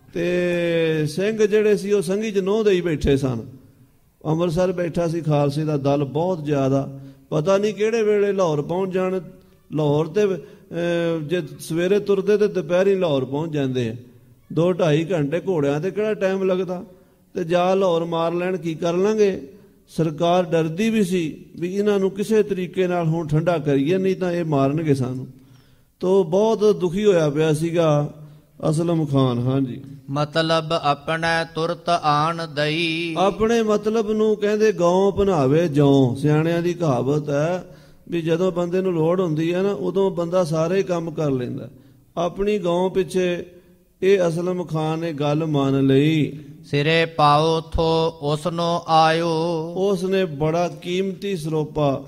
ਤੇ ਸਿੰਘ ਜਿਹੜੇ ਸੀ ਉਹ ਸੰਘੀ 'ਚ ਨੋਹ ਦੇਈ ਬੈਠੇ ਸਨ। ਅੰਮ੍ਰਿਤਸਰ ਬੈਠਾ ਸੀ ਖਾਲਸੇ ਦਾ ਦਲ ਬਹੁਤ ਜ਼ਿਆਦਾ, ਪਤਾ ਨਹੀਂ ਕਿਹੜੇ ਵੇਲੇ ਲਾਹੌਰ ਪਹੁੰਚ ਜਾਣ। ਲਾਹੌਰ ਤੇ ਜੇ ਸਵੇਰੇ ਤੁਰਦੇ ਤੇ ਦੁਪਹਿਰੀ ਲਾਹੌਰ ਪਹੁੰਚ ਜਾਂਦੇ ਆ। 2-2.5 ਘੰਟੇ ਘੋੜਿਆਂ ਤੇ ਕਿਹੜਾ ਟਾਈਮ ਲੱਗਦਾ, ਤੇ ਜਾ ਲਾਹੌਰ ਮਾਰ ਲੈਣ, ਕੀ ਕਰ ਲਾਂਗੇ। ਸਰਕਾਰ ਡਰਦੀ ਵੀ ਸੀ ਵੀ ਇਹਨਾਂ ਨੂੰ ਕਿਸੇ ਤਰੀਕੇ ਨਾਲ ਹੁਣ ਠੰਡਾ ਕਰੀਏ, ਨਹੀਂ ਤਾਂ ਇਹ ਮਾਰਨਗੇ ਸਾਨੂੰ। ਤੋ ਬਹੁਤ ਦੁਖੀ ਹੋਇਆ ਪਿਆ ਸੀਗਾ ਅਸਲਮ ਖਾਨ। ਹਾਂਜੀ। ਮਤਲਬ ਆਪਣਾ ਤੁਰਤ ਆਣ ਦਈ। ਆਪਣੇ ਮਤਲਬ ਨੂੰ ਕਹਿੰਦੇ ਗਊ ਭਨਾਵੇ ਜਉ। ਸਿਆਣਿਆਂ ਦੀ ਕਹਾਵਤ ਹੈ ਵੀ ਜਦੋਂ ਬੰਦੇ ਨੂੰ ਲੋੜ ਹੁੰਦੀ ਹੈ ਨਾ, ਉਦੋਂ ਬੰਦਾ ਸਾਰੇ ਕੰਮ ਕਰ ਲੈਂਦਾ। ਆਪਣੀ ਗਊ ਪਿੱਛੇ ਇਹ ਅਸਲਮ ਖਾਨ ਨੇ ਗੱਲ ਮੰਨ ਲਈ। ਸਿਰੇ ਪਾਉ ਥੋ ਉਸਨੋ ਆਇਓ। ਉਸ ਨੇ ਬੜਾ ਕੀਮਤੀ ਸਰੋਪਾ,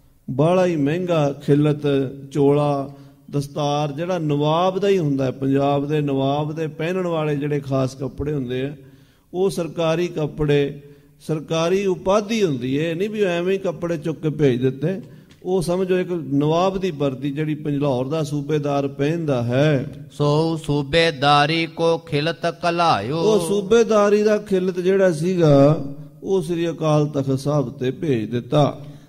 ਬੜਾ ਹੀ ਮਹਿੰਗਾ ਖਿਲਤ, ਚੋਲਾ, ਦਸਤਾਰ, ਜਿਹੜਾ ਨਵਾਬ ਦਾ ਹੀ ਹੁੰਦਾ, ਪੰਜਾਬ ਦੇ ਨਵਾਬ ਦੇ ਪਹਿਨਣ ਵਾਲੇ ਜਿਹੜੇ ਖਾਸ ਕੱਪੜੇ ਹੁੰਦੇ ਆ, ਉਹ ਸਰਕਾਰੀ ਕੱਪੜੇ, ਸਰਕਾਰੀ ਉਪਾਧੀ ਹੁੰਦੀ ਹੈ। ਇਹ ਨਹੀਂ ਵੀ ਐਵੇਂ ਹੀ ਕੱਪੜੇ ਚੁੱਕ ਕੇ ਭੇਜ ਦਿੱਤੇ, ਉਹ ਸਮਝੋ ਇੱਕ ਨਵਾਬ ਦੀ ਵਰਦੀ ਜਿਹੜੀ ਲਾਹੌਰ ਦਾ ਸੂਬੇਦਾਰ ਪਹਿਨਦਾ ਹੈ। ਸੋ ਸੂਬੇਦਾਰੀ ਕੋ ਖਿਲਤ ਕਲਾਇਓ। ਉਹ ਸੂਬੇਦਾਰੀ ਦਾ ਖਿਲਤ ਜਿਹੜਾ ਸੀਗਾ ਉਹ ਸ੍ਰੀ ਅਕਾਲ ਤਖਤ ਸਾਹਿਬ ਤੇ ਭੇਜ ਦਿੱਤਾ।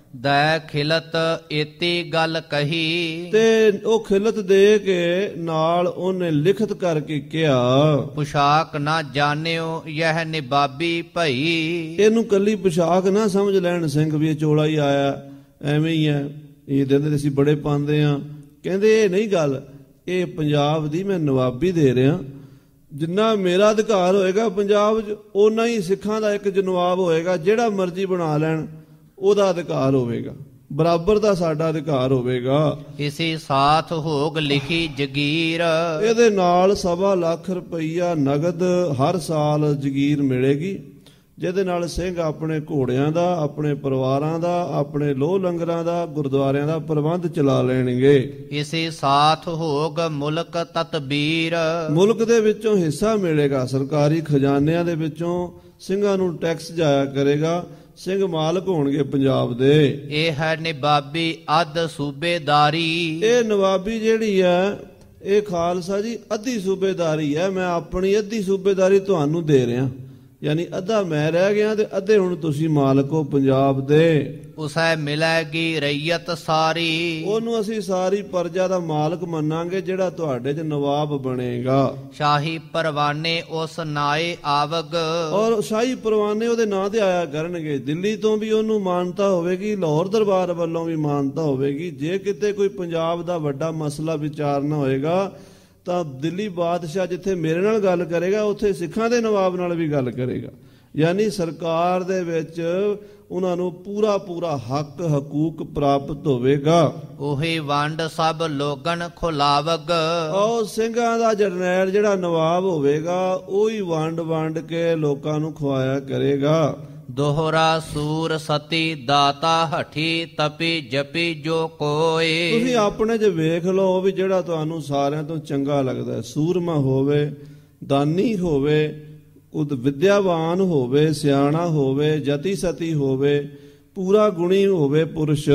ਦੈ ਖਿਲਤ ਏਤੀ ਗੱਲ ਕਹੀ। ਤੇ ਉਹ ਖਿਲਤ ਦੇ ਕੇ ਨਾਲ ਉਹਨੇ ਲਿਖਤ ਕਰਕੇ ਕਿਹਾ, ਪੁਸ਼ਾਕ ਨਾ ਜਾਣਿਓ ਯਹ ਨਿਬਾਬੀ ਭਈ। ਇਹਨੂੰ ਕੱਲੀ ਪੁਸ਼ਾਕ ਨਾ ਸਮਝ ਲੈਣ ਸਿੰਘ ਵੀ ਇਹ ਚੋਲਾ ਹੀ ਆਇਆ, ਐਵੇਂ ਹੀ ਹੈ, ਇਹ ਦਿਨ ਅਸੀਂ ਬੜੇ ਪਾਉਂਦੇ ਆ। ਕਹਿੰਦੇ ਇਹ ਨਹੀਂ ਗੱਲ, ਇਹ ਪੰਜਾਬ ਦੀ ਮੈਂ ਨਵਾਬੀ ਦੇ ਰਿਹਾ। ਜਿੰਨਾ ਮੇਰਾ ਅਧਿਕਾਰ ਹੋਏਗਾ ਪੰਜਾਬ 'ਚ, ਓਨਾ ਹੀ ਸਿੱਖਾਂ ਦਾ ਇੱਕ ਨਵਾਬ ਹੋਏਗਾ। ਜਿਹੜਾ ਮਰਜ਼ੀ ਬਣਾ ਲੈਣ, ਉਹਦਾ ਅਧਿਕਾਰ ਹੋਵੇਗਾ, ਬਰਾਬਰ ਦਾ ਸਾਡਾ ਅਧਿਕਾਰ ਹੋਵੇਗਾ। ਇਸੇ ਸਾਥ ਹੋਗ ਲਿਖੀ ਜਗੀਰ। ਇਹਦੇ ਨਾਲ 1.25 ਲੱਖ ਰੁਪਈਆ ਨਗਦ ਹਰ ਸਾਲ ਜਗੀਰ ਮਿਲੇਗੀ, ਜਿਹਦੇ ਨਾਲ ਸਿੰਘ ਆਪਣੇ ਘੋੜਿਆਂ ਦਾ, ਆਪਣੇ ਪਰਿਵਾਰਾਂ ਦਾ, ਆਪਣੇ ਲੋਹ ਲੰਗਰਾਂ ਦਾ, ਗੁਰਦੁਆਰਿਆਂ ਦਾ ਪ੍ਰਬੰਧ ਚਲਾ ਲੈਣਗੇ। ਇਸੇ ਸਾਥ ਹੋਗ ਮੁਲਕ ਤਤਬੀਰ। ਮੁਲਕ ਦੇ ਵਿੱਚੋਂ ਹਿੱਸਾ ਮਿਲੇਗਾ, ਸਰਕਾਰੀ ਖਜ਼ਾਨਿਆਂ ਦੇ ਵਿੱਚੋਂ ਸਿੰਘਾਂ ਨੂੰ ਟੈਕਸ ਜਾਇਆ ਕਰੇਗਾ, ਸਿੰਘ ਮਾਲਕ ਹੋਣਗੇ ਪੰਜਾਬ ਦੇ। ਇਹ ਹੈ ਨਿਬਾਬੀ ਅੱਧ ਸੂਬੇਦਾਰੀ। ਇਹ ਨਵਾਬੀ ਜਿਹੜੀ ਹੈ ਇਹ ਖਾਲਸਾ ਜੀ ਅੱਧੀ ਸੂਬੇਦਾਰੀ ਹੈ। ਮੈਂ ਆਪਣੀ ਅੱਧੀ ਸੂਬੇਦਾਰੀ ਤੁਹਾਨੂੰ ਦੇ ਰਿਹਾ, ਯਾਨੀ ਅੱਧਾ ਮੈਂ ਰਹਿ ਗਿਆ ਤੇ ਅੱਧੇ ਹੁਣ ਤੁਸੀਂ ਮਾਲਕ ਹੋ ਪੰਜਾਬ ਦੇ। ਉਸੈ ਮਿਲੇਗੀ ਰਈਅਤ ਸਾਰੀ। ਉਹਨੂੰ ਅਸੀਂ ਸਾਰੀ ਪ੍ਰਜਾ ਦਾ ਮਾਲਕ ਮੰਨਾਂਗੇ ਜਿਹੜਾ ਤੁਹਾਡੇ 'ਚ ਨਵਾਬ ਬਣੇਗਾ। ਸ਼ਾਹੀ ਪਰਵਾਨੇ ਉਸ ਨਾਏ ਆਵਗ। ਔਰ ਸ਼ਾਹੀ ਪਰਵਾਨੇ ਉਹਦੇ ਨਾਂ ਤੇ ਆਇਆ ਕਰਨਗੇ। ਦਿੱਲੀ ਤੋਂ ਵੀ ਉਹਨੂੰ ਮਾਨਤਾ ਹੋਵੇਗੀ, ਲਾਹੌਰ ਦਰਬਾਰ ਵੱਲੋਂ ਵੀ ਮਾਨਤਾ ਹੋਵੇਗੀ। ਜੇ ਕਿਤੇ ਕੋਈ ਪੰਜਾਬ ਦਾ ਵੱਡਾ ਮਸਲਾ ਵਿਚਾਰਨਾ ਹੋਏਗਾ ਤਾਂ ਦਿੱਲੀ ਬਾਦਸ਼ਾਹ ਜਿੱਥੇ ਮੇਰੇ ਨਾਲ ਗੱਲ ਕਰੇਗਾ, ਉੱਥੇ ਸਿੱਖਾਂ ਦੇ ਨਵਾਬ ਨਾਲ ਵੀ ਗੱਲ ਕਰੇਗਾ। ਯਾਨੀ ਸਰਕਾਰ ਦੇ ਵਿੱਚ ਉਹਨਾਂ ਨੂੰ ਪੂਰਾ ਪੂਰਾ ਹੱਕ ਹਕੂਕ ਪ੍ਰਾਪਤ ਹੋਵੇਗਾ। ਉਹੀ ਵੰਡ ਸਭ ਲੋਗਨ ਖੁਲਾਵਗ। ਉਹ ਸਿੰਘਾਂ ਦਾ ਜਰਨੈਲ ਜਿਹੜਾ ਨਵਾਬ ਹੋਵੇਗਾ, ਉਹੀ ਵੰਡ ਕੇ ਲੋਕਾਂ ਨੂੰ ਖਵਾਇਆ ਕਰੇਗਾ। ਦੋਹਰਾ ਸੂਰ ਸਤੀ ਦਾਤਾ ਹਠੀ ਤਪੀ ਜਪੀ ਜੋ ਕੋਏ। ਤੁਸੀਂ ਆਪਣੇ 'ਚ ਵੇਖ ਲਓ ਵੀ ਜਿਹੜਾ ਤੁਹਾਨੂੰ ਸਾਰਿਆਂ ਤੋਂ ਚੰਗਾ ਲੱਗਦਾ, ਸੂਰਮਾ ਹੋਵੇ, ਦਾਨੀ ਹੋਵੇ, ਉਦ ਵਿਦਿਆਵਾਨ ਹੋਵੇ, ਸਿਆਣਾ ਹੋਵੇ, ਜਤੀ ਸਤੀ ਹੋਵੇ, ਪੂਰਾ ਗੁਣੀ ਹੋਵੇ ਪੁਰਸ਼।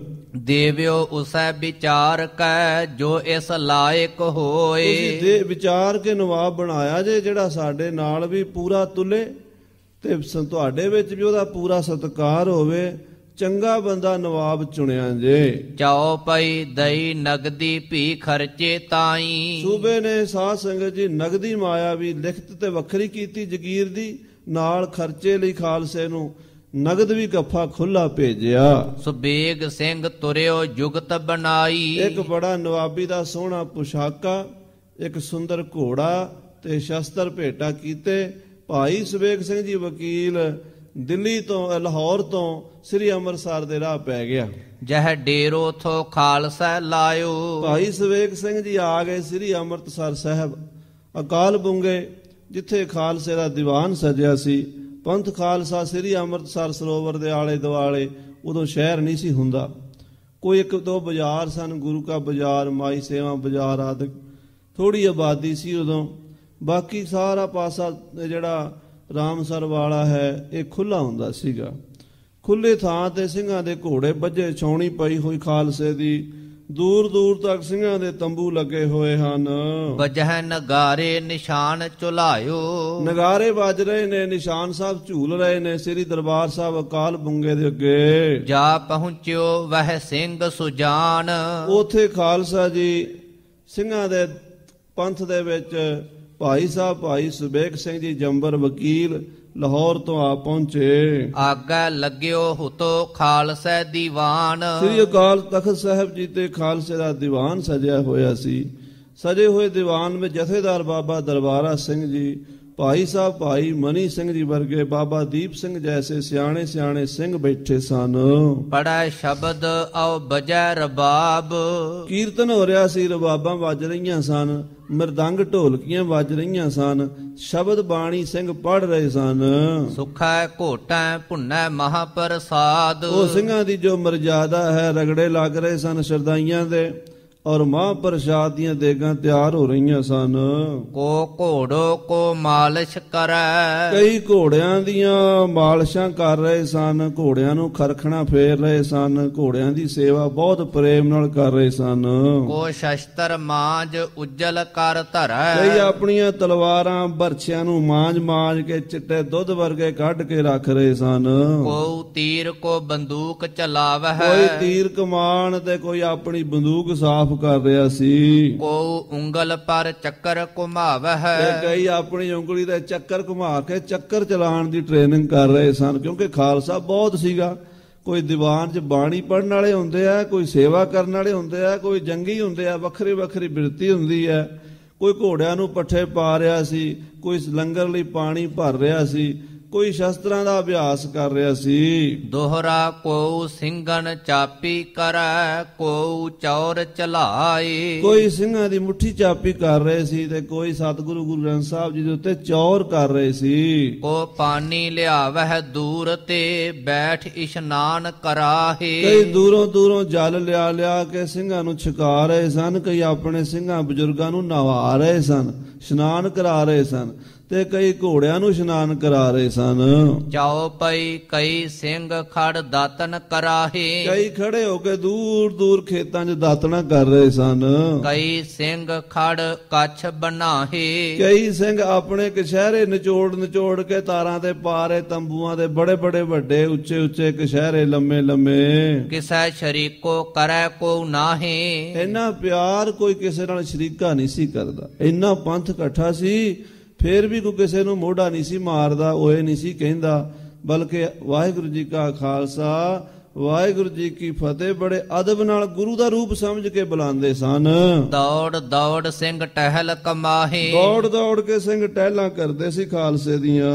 ਦੇਵਿਓ ਉਸੈ ਵਿਚਾਰ ਕੈ ਜੋ ਇਸ ਲਾਇਕ ਹੋਏ। ਤੁਸੀਂ ਵਿਚਾਰ ਕੇ ਨਵਾਬ ਬਣਾਇਆ ਜੇ ਜਿਹੜਾ ਸਾਡੇ ਨਾਲ ਵੀ ਪੂਰਾ ਤੁਲੇ ਤੇ ਤੁਹਾਡੇ ਵਿੱਚ ਵੀ ਉਹਦਾ ਪੂਰਾ ਸਤਿਕਾਰ ਹੋਵੇ। ਚੰਗਾ ਬੰਦਾ ਨਵਾਬ ਚੁਣਿਆ ਜੇ। ਚਾਓ ਪਈ ਦਈ ਨਗਦੀ ਭੀ ਖਰਚੇ ਤਾਈ। ਸੂਬੇ ਨੇ ਸਾਧ ਸੰਗਤ ਜੀ ਨਗਦੀ ਮਾਇਆ ਵੀ ਲਿਖਤ ਤੇ ਵੱਖਰੀ ਕੀਤੀ ਜਗੀਰ ਦੀ, ਨਾਲ ਖਰਚੇ ਲਈ ਖਾਲਸੇ ਨੂੰ ਨਗਦ ਵੀ ਗੱਫਾ ਖੁੱਲਾ ਭੇਜਿਆ। ਸੁਬੇਗ ਸਿੰਘ ਤੁਰਿਓ ਜੁਗਤ ਬਣਾਈ। ਇੱਕ ਬੜਾ ਨਵਾਬੀ ਦਾ ਸੋਹਣਾ ਪੁਸ਼ਾਕਾ, ਇੱਕ ਸੁੰਦਰ ਘੋੜਾ ਤੇ ਸ਼ਸਤਰ ਭੇਟਾ ਕੀਤੇ। ਭਾਈ ਸੁਬੇਗ ਸਿੰਘ ਜੀ ਵਕੀਲ ਦਿੱਲੀ ਤੋਂ, ਲਾਹੌਰ ਤੋਂ ਸ੍ਰੀ ਅੰਮ੍ਰਿਤਸਰ ਦੇ ਰਾਹ ਪੈ ਗਿਆ। ਜਹ ਡੇਰੋ ਥੋ ਖਾਲਸਾ ਲਾਇਓ। ਭਾਈ ਸੁਬੇਗ ਸਿੰਘ ਜੀ ਆ ਗਏ ਸ੍ਰੀ ਅੰਮ੍ਰਿਤਸਰ ਸਾਹਿਬ, ਅਕਾਲ ਬੁੰਗੇ, ਜਿੱਥੇ ਖਾਲਸੇ ਦਾ ਦੀਵਾਨ ਸਜਿਆ ਸੀ। ਪੰਥ ਖਾਲਸਾ ਸ੍ਰੀ ਅੰਮ੍ਰਿਤਸਰ ਸਰੋਵਰ ਦੇ ਆਲੇ ਦੁਆਲੇ, ਉਦੋਂ ਸ਼ਹਿਰ ਨਹੀਂ ਸੀ ਹੁੰਦਾ, ਕੋਈ ਇੱਕ ਦੋ ਬਾਜ਼ਾਰ ਸਨ, ਗੁਰੂ ਕਾ ਬਾਜ਼ਾਰ, ਮਾਈ ਸੇਵਾ ਬਾਜ਼ਾਰ ਆਦਿ, ਥੋੜੀ ਆਬਾਦੀ ਸੀ ਉਦੋਂ। ਬਾਕੀ ਸਾਰਾ ਪਾਸਾ ਜਿਹੜਾ ਰਾਮਸਰ ਵਾਲਾ ਹੈ ਇਹ ਖੁੱਲਾ ਹੁੰਦਾ ਸੀਗਾ। ਖੁੱਲੇ ਥਾਂ ਤੇ ਸਿੰਘਾਂ ਦੇ ਘੋੜੇ ਬੱਝੇ, ਛਾਉਣੀ ਪਈ ਹੋਈ ਖਾਲਸੇ ਦੀ, ਦੂਰ ਦੂਰ ਤੱਕ ਸਿੰਘਾਂ ਦੇ ਤੰਬੂ ਲੱਗੇ ਹੋਏ ਹਨ। ਵਜਹ ਨਗਾਰੇ ਨਿਸ਼ਾਨ ਝੁਲਾਇਓ। ਨਗਾਰੇ ਵੱਜ ਰਹੇ ਨੇ, ਨਿਸ਼ਾਨ ਸਾਹਿਬ ਝੂਲ ਰਹੇ ਨੇ ਸ੍ਰੀ ਦਰਬਾਰ ਸਾਹਿਬ ਅਕਾਲ ਬੁੰਗੇ ਦੇ ਅੱਗੇ। ਜਾ ਪਹੁੰਚਿਓ ਵਹ ਸਿੰਘ ਸੁਜਾਨ। ਉਥੇ ਖਾਲਸਾ ਜੀ ਸਿੰਘਾਂ ਦੇ ਪੰਥ ਦੇ ਵਿੱਚ ਭਾਈ ਸਾਹਿਬ ਭਾਈ ਸੁਬੇਗ ਸਿੰਘ ਜੀ ਜੰਬਰ ਵਕੀਲ ਲਾਹੌਰ ਤੋਂ ਆ ਪਹੁੰਚੇ। ਆਗਾ ਲੱਗਿਓ ਹੁਤੋ ਖਾਲਸਾ ਦੀਵਾਨ। ਸ੍ਰੀ ਅਕਾਲ ਤਖਤ ਸਾਹਿਬ ਜੀ ਤੇ ਖਾਲਸੇ ਦਾ ਦੀਵਾਨ ਸਜਿਆ ਹੋਇਆ ਸੀ। ਸਜੇ ਹੋਏ ਦੀਵਾਨ ਵਿੱਚ ਜਥੇਦਾਰ ਬਾਬਾ ਦਰਬਾਰਾ ਸਿੰਘ ਜੀ, ਭਾਈ ਸਾਹਿਬ ਭਾਈ ਮਨੀ ਸਿੰਘ ਜੀ ਵਰਗੇ, ਬਾਬਾ ਦੀਪ ਸਿੰਘ ਜੈਸੇ ਸਿਆਣੇ ਸਿਆਣੇ ਸਿੰਘ ਬੈਠੇ ਸਨ। ਪੜ੍ਹੈ ਸ਼ਬਦ ਆਓ ਬਜੈ ਰਬਾਬ। ਕੀਰਤਨ ਹੋ ਰਿਹਾ ਸੀ, ਰਬਾਬਾਂ ਵੱਜ ਰਹੀਆਂ ਸਨ, ਮਰਦੰਗ ਢੋਲਕੀਆਂ ਵੱਜ ਰਹੀਆਂ ਸਨ, ਸ਼ਬਦ ਬਾਣੀ ਸਿੰਘ ਪੜ੍ਹ ਰਹੇ ਸਨ। ਸੁਖੈ ਘੋਟੈ ਭੁੰਨੈ ਮਹਾਪ੍ਰਸਾਦ। ਉਹ ਸਿੰਘਾਂ ਦੀ ਜੋ ਮਰਜ਼ਾਦਾ ਹੈ, ਰਗੜੇ ਲੱਗ ਰਹੇ ਸਨ ਸ਼ਰਦਾਈਆਂ ਦੇ, ਔਰ ਮਹਾਂਪ੍ਰਸਾਦ ਦੀਆਂ ਦੇਗਾਂ ਤਿਆਰ ਹੋ ਰਹੀਆਂ ਸਨ। ਕੋ ਘੋੜੋ ਕੋ ਮਾਲਿਸ਼ ਕਰੈ। ਕਈ ਘੋੜਿਆਂ ਦੀਆਂ ਮਾਲਸ਼ਾਂ ਕਰ ਰਹੇ ਸਨ, ਘੋੜਿਆਂ ਨੂੰ ਖਰਖਣਾ ਫੇਰ ਰਹੇ ਸਨ, ਘੋੜਿਆਂ ਦੀ ਸੇਵਾ ਬਹੁਤ ਪ੍ਰੇਮ ਨਾਲ ਕਰ ਰਹੇ ਸਨ। ਕੋ ਸ਼ਸਤਰ ਮਾਂਜ ਉਜਲ ਕਰ ਧਰੈ। ਕਈ ਆਪਣੀਆਂ ਤਲਵਾਰਾਂ ਬਰਛਿਆਂ ਨੂੰ ਮਾਂਜ ਕੇ ਚਿੱਟੇ ਦੁੱਧ ਵਰਗੇ ਕੱਢ ਕੇ ਰੱਖ ਰਹੇ ਸਨ। ਕੋ ਤੀਰ ਕੋ ਬੰਦੂਕ ਚਲਾਵਹਿ। ਕੋਈ ਤੀਰ ਕਮਾਨ ਤੇ ਕੋਈ ਆਪਣੀ ਬੰਦੂਕ ਸਾਫ਼ ਕਰ ਰਿਹਾ ਸੀ। ਕੋ ਉਂਗਲ ਪਰ ਚੱਕਰ ਘੁਮਾਵਹਿ। ਤੇ ਕਈ ਆਪਣੀ ਉਂਗਲੀ ਦੇ ਚੱਕਰ ਘੁਮਾ ਕੇ ਚੱਕਰ ਚਲਾਉਣ ਦੀ ਟ੍ਰੇਨਿੰਗ ਕਰ ਰਹੇ ਸਨ, ਕਿਉਂਕਿ ਖਾਲਸਾ ਬਹੁਤ ਸੀਗਾ। ਕੋਈ ਦੀਵਾਨ 'ਚ ਬਾਣੀ ਪੜ੍ਹਨ ਵਾਲੇ ਹੁੰਦੇ ਆ, ਕੋਈ ਸੇਵਾ ਕਰਨ ਵਾਲੇ ਹੁੰਦੇ ਆ, ਕੋਈ ਜੰਗੀ ਹੁੰਦੇ ਆ, ਵੱਖਰੀ ਵੱਖਰੀ ਬਿਰਤੀ ਹੁੰਦੀ ਹੈ। ਕੋਈ ਘੋੜਿਆਂ ਨੂੰ ਪੱਠੇ ਪਾ ਰਿਹਾ ਸੀ, ਕੋਈ ਲੰਗਰ ਲਈ ਪਾਣੀ ਭਰ ਰਿਹਾ ਸੀ, ਕੋਈ ਸ਼ਸਤਰਾਂ ਦਾ ਅਭਿਆਸ ਕਰ ਰਿਹਾ ਸੀ। ਦੋਹਰਾ ਕੋ ਸਿੰਘਨ ਚਾਪੀ ਕਰੈ, ਕੋ ਚੌਰ ਚਲਾਏ। ਕੋਈ ਸਿੰਘਾਂ ਦੀ ਮੁੱਠੀ ਚਾਪੀ ਕਰ ਰਹੇ ਸੀ ਤੇ ਕੋਈ ਸਤਿਗੁਰੂ ਗੁਰੂ ਗ੍ਰੰਥ ਸਾਹਿਬ ਜੀ ਦੇ ਉੱਤੇ ਚੌਰ ਕਰ ਰਹੇ ਸੀ। ਕੋ ਪਾਣੀ ਲਿਆਵਹਿ ਦੂਰ ਤੇ ਬੈਠ ਇਸ਼ਨਾਨ ਕਰਾਹੇ। ਕਈ ਦੂਰੋਂ ਦੂਰੋਂ ਜਲ ਲਿਆ ਕੇ ਸਿੰਘਾਂ ਨੂੰ ਛਕਾ ਰਹੇ ਸਨ, ਕਈ ਆਪਣੇ ਸਿੰਘਾਂ ਬਜ਼ੁਰਗਾਂ ਨੂੰ ਨਵਾ ਰਹੇ ਸਨ, ਇਸ਼ਨਾਨ ਕਰਾ ਰਹੇ ਸਨ, ਤੇ ਕਈ ਘੋੜਿਆਂ ਨੂੰ ਇਸ਼ਨਾਨ ਕਰਾ ਰਹੇ ਸਨ। ਚਾਉ ਪਈ ਕਈ ਸਿੰਘ ਖੜ ਦਾਤਨ ਕਰਾਹੇ। ਕਈ ਖੜੇ ਹੋ ਕੇ ਦੂਰ ਦੂਰ ਖੇਤਾਂ 'ਚ ਦਾਤਣਾ ਕਰ ਰਹੇ ਸਨ। ਕਈ ਸਿੰਘ ਖੜ ਕੱਛ ਬਣਾਹੇ। ਕਈ ਸਿੰਘ ਆਪਣੇ ਕਛਹਿਰੇ ਨਿਚੋੜ ਕੇ ਤਾਰਾਂ ਤੇ ਪਾ ਰਹੇ, ਤੰਬੂਆਂ ਦੇ ਬੜੇ ਬੜੇ ਵੱਡੇ ਉੱਚੇ ਉੱਚੇ ਕਛਹਿਰੇ ਲੰਮੇ ਲੰਮੇ। ਕਿਸੈ ਸ਼ਰੀਕੋ ਕਰੈ ਕੋ ਨਾਹੀ। ਇੰਨਾ ਪਿਆਰ ਕੋਈ ਕਿਸੇ ਨਾਲ ਸ਼ਰੀਕਾ ਨਹੀਂ ਸੀ ਕਰਦਾ। ਇੰਨਾ ਪੰਥ ਇਕੱਠਾ ਸੀ, ਫੇਰ ਵੀ ਕੋਈ ਕਿਸੇ ਨੂੰ ਮੋਢਾ ਨਹੀਂ ਸੀ ਮਾਰਦਾ, ਉਹ ਇਹ ਨਹੀਂ ਸੀ ਕਹਿੰਦਾ, ਬਲਕਿ ਵਾਹਿਗੁਰੂ ਜੀ ਕਾ ਖਾਲਸਾ ਵਾਹਿਗੁਰੂ ਜੀ ਕੀ ਫਤਿਹ ਬੜੇ ਅਦਬ ਨਾਲ ਗੁਰੂ ਦਾ ਰੂਪ ਸਮਝ ਕੇ ਬੁਲਾਉਂਦੇ ਸਨ। ਦੌੜ ਦੌੜ ਸਿੰਘ ਟਹਿਲ ਕਮਾਹੇ। ਦੌੜ ਦੌੜ ਕੇ ਸਿੰਘ ਟਹਿਲਾਂ ਕਰਦੇ ਸੀ ਖਾਲਸੇ ਦੀਆਂ।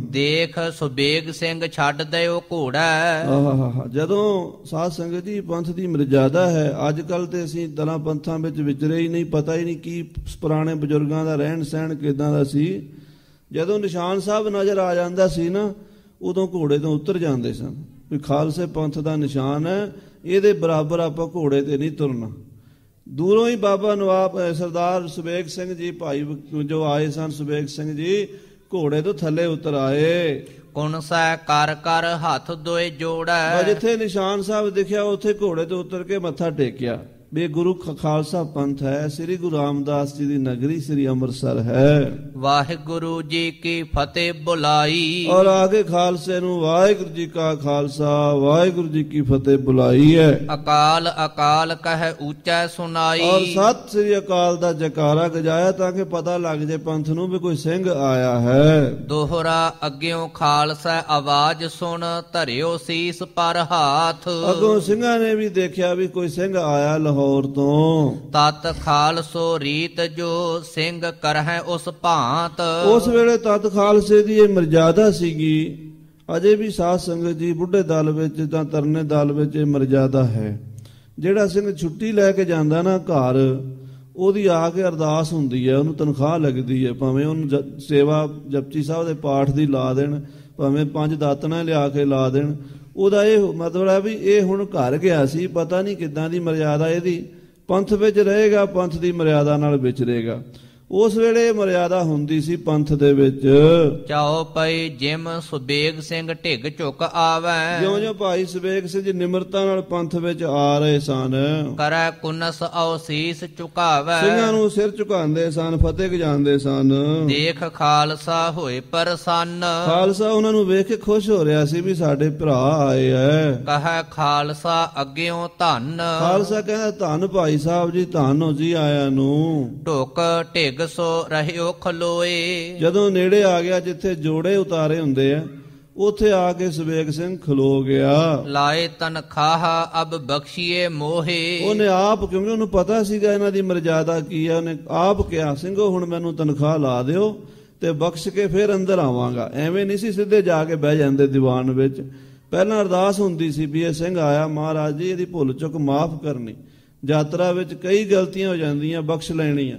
ਦੇਖ ਸੁਬੇਗ ਸਿੰਘ ਛੱਡ ਦਿਓ ਘੋੜਾ। ਆਹਾ, ਜਦੋਂ ਸਾਧ ਸੰਗਤ ਜੀ ਪੰਥ ਦੀ ਮਰਜ਼ਾਦਾ ਹੈ। ਅੱਜ ਕੱਲ ਤੇ ਅਸੀਂ ਦਲਾਂ ਪੰਥਾਂ ਵਿੱਚ ਵਿਚਰੇ ਹੀ ਨਹੀਂ, ਪਤਾ ਹੀ ਨਹੀਂ ਕੀ ਪੁਰਾਣੇ ਬਜ਼ੁਰਗਾਂ ਦਾ ਰਹਿਣ ਸਹਿਣ ਕਿਦਾਂ ਦਾ ਸੀ। ਜਦੋਂ ਨਿਸ਼ਾਨ ਸਾਹਿਬ ਨਜ਼ਰ ਆ ਜਾਂਦਾ ਸੀ ਨਾ, ਉਦੋਂ ਘੋੜੇ ਤੋਂ ਉਤਰ ਜਾਂਦੇ ਸਨ ਵੀ ਖਾਲਸੇ ਪੰਥ ਦਾ ਨਿਸ਼ਾਨ ਹੈ, ਇਹਦੇ ਬਰਾਬਰ ਆਪਾਂ ਘੋੜੇ ਤੇ ਨਹੀਂ ਤੁਰਨਾ। ਦੂਰੋਂ ਹੀ ਬਾਬਾ ਨਵਾਬ ਸਰਦਾਰ ਸੁਬੇਗ ਸਿੰਘ ਜੀ ਭਾਈ ਜੋ ਆਏ ਸਨ, ਸੁਬੇਗ ਸਿੰਘ ਜੀ ਘੋੜੇ ਤੋਂ ਥੱਲੇ ਉਤਰ ਆਏ। ਕੁਣਸੈ ਕਰ ਕਰ ਹੱਥ ਦੋਏ ਜੋੜੈ। ਜਿੱਥੇ ਨਿਸ਼ਾਨ ਸਾਹਿਬ ਦਿਖਿਆ ਉੱਥੇ ਘੋੜੇ ਤੋਂ ਉਤਰ ਕੇ ਮੱਥਾ ਟੇਕਿਆ ਵੀ ਗੁਰੂ ਖਾਲਸਾ ਪੰਥ ਹੈ, ਸ੍ਰੀ ਗੁਰੂ ਰਾਮਦਾਸ ਜੀ ਦੀ ਨਗਰੀ ਸ੍ਰੀ ਅੰਮ੍ਰਿਤਸਰ ਹੈ। ਵਾਹਿਗੁਰੂ ਜੀ ਕੀ ਫਤਿਹ ਬੁਲਾਈ। ਔਰ ਆਗੇ ਖਾਲਸੇ ਨੂੰ ਵਾਹਿਗੁਰੂ ਜੀ ਕਾ ਖਾਲਸਾ ਵਾਹਿਗੁਰੂ ਜੀ ਕੀ ਫਤਿਹ ਬੁਲਾਈ ਹੈ। ਅਕਾਲ ਅਕਾਲ ਕਹਿ ਉੱਚਾ ਸੁਣਾਈ। ਔਰ ਸਤਿ ਸ੍ਰੀ ਅਕਾਲ ਦਾ ਜਕਾਰਾ ਗਜਾਇਆ ਤਾਂ ਕਿ ਪਤਾ ਲੱਗ ਜੇ ਪੰਥ ਨੂੰ ਵੀ ਕੋਈ ਸਿੰਘ ਆਇਆ ਹੈ। ਦੋਹਰਾ ਅੱਗਿਓਂ ਖਾਲਸਾ ਆਵਾਜ਼ ਸੁਣ, ਧਰਿਓ ਸੀਸ ਪਰ ਹਾਥ। ਅੱਗੋਂ ਸਿੰਘਾਂ ਨੇ ਵੀ ਦੇਖਿਆ ਵੀ ਕੋਈ ਸਿੰਘ ਆਇਆ ਲਾਹੌਰ ਤੋਂ। ਤਤ ਖਾਲਸੋ ਰੀਤ ਜੋ ਸਿੰਘ ਕਰਹਿ ਉਸ ਭਾਂਤ। ਉਸ ਵੇਲੇ ਤਤ ਖਾਲਸੇ ਦੀ ਇਹ ਮਰਜ਼ਾਦਾ ਸੀਗੀ। ਅਜੇ ਵੀ ਸਾਧ ਸੰਗਤ ਜੀ ਬੁੱਢੇ ਦਲ ਵਿੱਚ ਤਾਂ ਤਰਨੇ ਦਲ ਵਿੱਚ ਇਹ ਮਰਜ਼ਾਦਾ ਹੈ। ਜਿਹੜਾ ਸਿੰਘ ਛੁੱਟੀ ਲੈ ਕੇ ਜਾਂਦਾ ਨਾ ਘਰ, ਉਹਦੀ ਆ ਕੇ ਅਰਦਾਸ ਹੁੰਦੀ ਹੈ, ਉਹਨੂੰ ਤਨਖਾਹ ਲੱਗਦੀ ਹੈ। ਭਾਵੇਂ ਉਹਨੂੰ ਸੇਵਾ ਜਪਜੀ ਸਾਹਿਬ ਦੇ ਪਾਠ ਦੀ ਲਾ ਦੇਣ, ਭਾਵੇਂ 5 ਦਾਤਣਾ ਲਿਆ ਕੇ ਲਾ ਦੇਣ, ਉਹਦਾ ਇਹ ਮਤਲਬ ਹੈ ਵੀ ਇਹ ਹੁਣ ਘਰ ਗਿਆ ਸੀ, ਪਤਾ ਨਹੀਂ ਕਿੱਦਾਂ ਦੀ ਮਰਿਆਦਾ ਇਹਦੀ, ਪੰਥ ਵਿੱਚ ਰਹੇਗਾ, ਪੰਥ ਦੀ ਮਰਿਆਦਾ ਨਾਲ ਵਿਚਰੇਗਾ। ਉਸ ਵੇਲੇ ਮਰਿਆਦਾ ਹੁੰਦੀ ਸੀ ਪੰਥ ਦੇ ਵਿੱਚ। ਚਾਉ ਪਈ ਜਿਮ ਸੁਬੇਗ ਸਿੰਘ ਢਿੱਗ ਝੁਕ ਆਵੈ। ਜਿਉਂ ਜਿਉਂ ਭਾਈ ਸੁਬੇਗ ਸਿੰਘ ਜੀ ਨਿਮਰਤਾ ਨਾਲ ਪੰਥ ਵਿੱਚ ਆ ਰਹੇ ਸਨ, ਕਰੈ ਕੁਨਸ ਔ ਸੀਸ ਝੁਕਾਵੈ। ਸਿੰਘਾਂ ਨੂੰ ਸਿਰ ਝੁਕਾਉਂਦੇ ਸਨ, ਫਤਿਹ ਗਜਾਉਂਦੇ ਸਨ। ਦੇਖ ਖਾਲਸਾ ਹੋਏ ਪ੍ਰਸੰਨ। ਖਾਲਸਾ ਉਹਨਾਂ ਨੂੰ ਵੇਖ ਕੇ ਖੁਸ਼ ਹੋ ਰਿਹਾ ਸੀ ਵੀ ਸਾਡੇ ਭਰਾ ਆਏ ਐ। ਕਹੈ ਖਾਲਸਾ ਅੱਗਿਓਂ ਧੰਨ। ਖਾਲਸਾ ਕਹਿੰਦਾ ਧੰਨ ਭਾਈ ਸਾਹਿਬ ਜੀ, ਧੰਨ ਹੋ ਜੀ ਆਇਆਂ ਨੂੰ। ਢੁਕ ਢਿੱਗ ਸੋ ਰਹਿਓ ਖਲੋਏ। ਜਦੋਂ ਨੇੜੇ ਆ ਗਿਆ ਜਿੱਥੇ ਜੋੜੇ ਉਤਾਰੇ ਹੁੰਦੇ ਆ, ਉੱਥੇ ਆ ਕੇ ਸੁਬੇਗ ਸਿੰਘ ਖਲੋ ਗਿਆ। ਲਾਏ ਤਨਖਾਹ ਅਬ ਬਖਸ਼ੀਏ ਮੋਹੇ। ਉਹਨੇ ਆਪ, ਕਿਉਂਕਿ ਉਹਨੂੰ ਪਤਾ ਸੀਗਾ ਇਹਨਾਂ ਦੀ ਮਰਜ਼ਾਦਾ ਕੀ ਹੈ, ਉਹਨੇ ਆਪ ਕਿਹਾ ਸਿੰਘੋ ਹੁਣ ਮੈਨੂੰ ਤਨਖਾਹ ਲਾ ਦਿਓ ਤੇ ਬਖਸ਼ ਕੇ ਫਿਰ ਅੰਦਰ ਆਵਾਂਗਾ। ਐਵੇਂ ਨਹੀਂ ਸੀ ਸਿੱਧੇ ਜਾ ਕੇ ਬਹਿ ਜਾਂਦੇ ਦੀਵਾਨ ਵਿੱਚ। ਪਹਿਲਾਂ ਅਰਦਾਸ ਹੁੰਦੀ ਸੀ ਵੀ ਇਹ ਸਿੰਘ ਆਇਆ, ਮਹਾਰਾਜ ਜੀ ਇਹਦੀ ਭੁੱਲ ਚੁੱਕ ਮਾਫ ਕਰਨੀ, ਯਾਤਰਾ ਵਿੱਚ ਕਈ ਗਲਤੀਆਂ ਹੋ ਜਾਂਦੀਆਂ, ਬਖਸ਼ ਲੈਣੀਆਂ।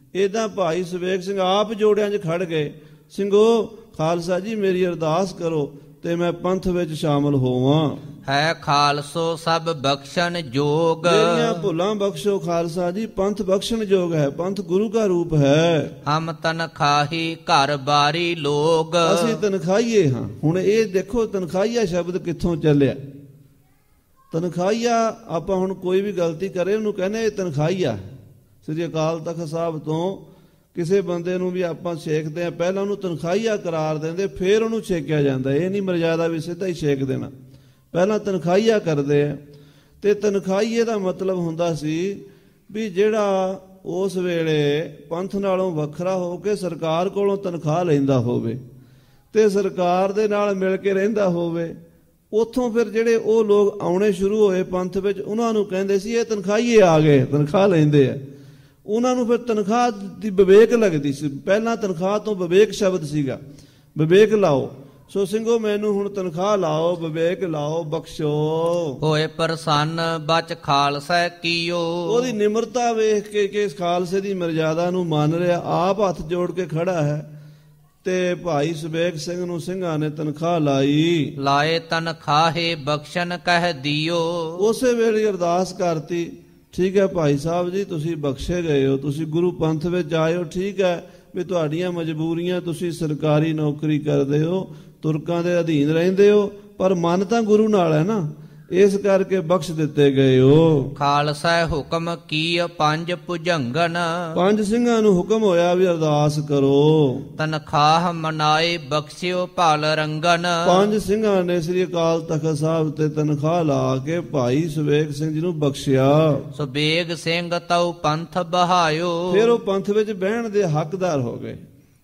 ਏਦਾਂ ਭਾਈ ਸੁਬੇਗ ਸਿੰਘ ਆਪ ਜੋੜਿਆਂ 'ਚ ਖੜ ਗਏ। ਸਿੰਘੋ ਖਾਲਸਾ ਜੀ ਮੇਰੀ ਅਰਦਾਸ ਕਰੋ ਤੇ ਮੈਂ ਪੰਥ ਵਿੱਚ ਸ਼ਾਮਲ ਹੋਵਾਂ। ਹੈ ਖਾਲਸੋ ਸਭ ਬਖਸ਼ਣ ਜੋਗ। ਮੇਰੀਆਂ ਭੁੱਲਾਂ ਬਖਸ਼ੋ ਖਾਲਸਾ ਜੀ, ਪੰਥ ਬਖਸ਼ਣ ਯੋਗ ਹੈ, ਪੰਥ ਗੁਰੂ ਦਾ ਰੂਪ ਹੈ। ਹਮ ਤਨਖਾਹੀ ਘਰ ਬਾਰੀ ਲੋਗ। ਅਸੀਂ ਤਨਖਾਹੀਏ ਹਾਂ। ਹੁਣ ਇਹ ਦੇਖੋ ਤਨਖਾਹੀਆ ਸ਼ਬਦ ਕਿੱਥੋਂ ਚੱਲਿਆ। ਤਨਖਾਹੀਆ ਆਪਾਂ ਹੁਣ ਕੋਈ ਵੀ ਗਲਤੀ ਕਰੇ ਉਹਨੂੰ ਕਹਿੰਦੇ ਇਹ ਤਨਖਾਹੀਆ। ਸ੍ਰੀ ਅਕਾਲ ਤਖਤ ਸਾਹਿਬ ਤੋਂ ਕਿਸੇ ਬੰਦੇ ਨੂੰ ਵੀ ਆਪਾਂ ਛੇਕਦੇ ਹਾਂ, ਪਹਿਲਾਂ ਉਹਨੂੰ ਤਨਖਾਹੀਆ ਕਰਾਰ ਦਿੰਦੇ, ਫਿਰ ਉਹਨੂੰ ਛੇਕਿਆ ਜਾਂਦਾ। ਇਹ ਨਹੀਂ ਮਰਜ਼ਾਦਾ ਵੀ ਸਿੱਧਾ ਹੀ ਛੇਕ ਦੇਣਾ, ਪਹਿਲਾਂ ਤਨਖਾਹੀਆ ਕਰਦੇ ਆ। ਤੇ ਤਨਖਾਹੀਏ ਦਾ ਮਤਲਬ ਹੁੰਦਾ ਸੀ ਵੀ ਜਿਹੜਾ ਉਸ ਵੇਲੇ ਪੰਥ ਨਾਲੋਂ ਵੱਖਰਾ ਹੋ ਕੇ ਸਰਕਾਰ ਕੋਲੋਂ ਤਨਖਾਹ ਲੈਂਦਾ ਹੋਵੇ ਤੇ ਸਰਕਾਰ ਦੇ ਨਾਲ ਮਿਲ ਕੇ ਰਹਿੰਦਾ ਹੋਵੇ, ਉੱਥੋਂ ਫਿਰ ਜਿਹੜੇ ਉਹ ਲੋਕ ਆਉਣੇ ਸ਼ੁਰੂ ਹੋਏ ਪੰਥ ਵਿੱਚ, ਉਹਨਾਂ ਨੂੰ ਕਹਿੰਦੇ ਸੀ ਇਹ ਤਨਖਾਹੀਏ ਆ ਗਏ, ਤਨਖਾਹ ਲੈਂਦੇ ਆ। ਉਹਨਾਂ ਨੂੰ ਫਿਰ ਤਨਖਾਹ ਦੀ ਵਿਵੇਕ ਲੱਗਦੀ ਸੀ। ਪਹਿਲਾਂ ਤਨਖਾਹ ਤੋਂ ਵਿਵੇਕ ਸ਼ਬਦ ਸੀਗਾ, ਵਿਵੇਕ ਲਾਓ। ਸੋ ਸਿੰਘੋ ਮੈਨੂੰ ਹੁਣ ਤਨਖਾਹ ਲਾਓ, ਵਿਵੇਕ ਲਾਓ, ਬਖਸ਼ੋ। ਹੋਏ ਪ੍ਰਸੰਨ ਬਚ ਖਾਲਸਾ ਕੀਓ। ਉਹਦੀ ਨਿਮਰਤਾ ਵੇਖ ਕੇ ਕਿ ਇਸ ਖਾਲਸੇ ਦੀ ਮਰਜ਼ਾਦਾ ਨੂੰ ਮੰਨ ਰਿਹਾ, ਆਪ ਹੱਥ ਜੋੜ ਕੇ ਖੜਾ ਹੈ। ਤੇ ਭਾਈ ਸੁਬੇਗ ਸਿੰਘ ਨੂੰ ਸਿੰਘਾਂ ਨੇ ਤਨਖਾਹ ਲਾਈ। ਲਾਏ ਤਨਖਾਹੇ ਬਖਸ਼ਨ ਕਹਿ ਦਿਓ। ਉਸੇ ਵੇਲੇ ਅਰਦਾਸ ਕਰਤੀ, ਠੀਕ ਹੈ ਭਾਈ ਸਾਹਿਬ ਜੀ ਤੁਸੀਂ ਬਖਸ਼ੇ ਗਏ ਹੋ, ਤੁਸੀਂ ਗੁਰੂ ਪੰਥ ਵਿੱਚ ਆਏ ਹੋ, ਠੀਕ ਹੈ ਵੀ ਤੁਹਾਡੀਆਂ ਮਜਬੂਰੀਆਂ, ਤੁਸੀਂ ਸਰਕਾਰੀ ਨੌਕਰੀ ਕਰਦੇ ਹੋ, ਤੁਰਕਾਂ ਦੇ ਅਧੀਨ ਰਹਿੰਦੇ ਹੋ, ਪਰ ਮਨ ਤਾਂ ਗੁਰੂ ਨਾਲ ਹੈ ਨਾ, ਇਸ ਕਰਕੇ ਬਖਸ਼ ਦਿੱਤੇ ਗਏ ਹੋ। ਖਾਲਸਾ ਹੁਕਮ ਕੀ ਪੰਜ ਭੁਜੰਗਨ। ਪੰਜ ਸਿੰਘਾਂ ਨੂੰ ਹੁਕਮ ਹੋਇਆ ਵੀ ਅਰਦਾਸ ਕਰੋ। ਤਨਖਾਹ ਮਨਾਏ ਬਖਸ਼ਿਓ ਭਲ ਰੰਗਨ। ਪੰਜ ਸਿੰਘਾਂ ਨੇ ਸ੍ਰੀ ਅਕਾਲ ਤਖਤ ਸਾਹਿਬ ਤੇ ਤਨਖਾਹ ਲਾ ਕੇ ਭਾਈ ਸੁਬੇਗ ਸਿੰਘ ਜੀ ਨੂੰ ਬਖਸ਼ਿਆ। ਸੁਬੇਗ ਸਿੰਘ ਤਉ ਪੰਥ ਬਹਾਇਓ। ਫਿਰ ਉਹ ਪੰਥ ਵਿੱਚ ਬਹਿਣ ਦੇ ਹੱਕਦਾਰ ਹੋ ਗਏ।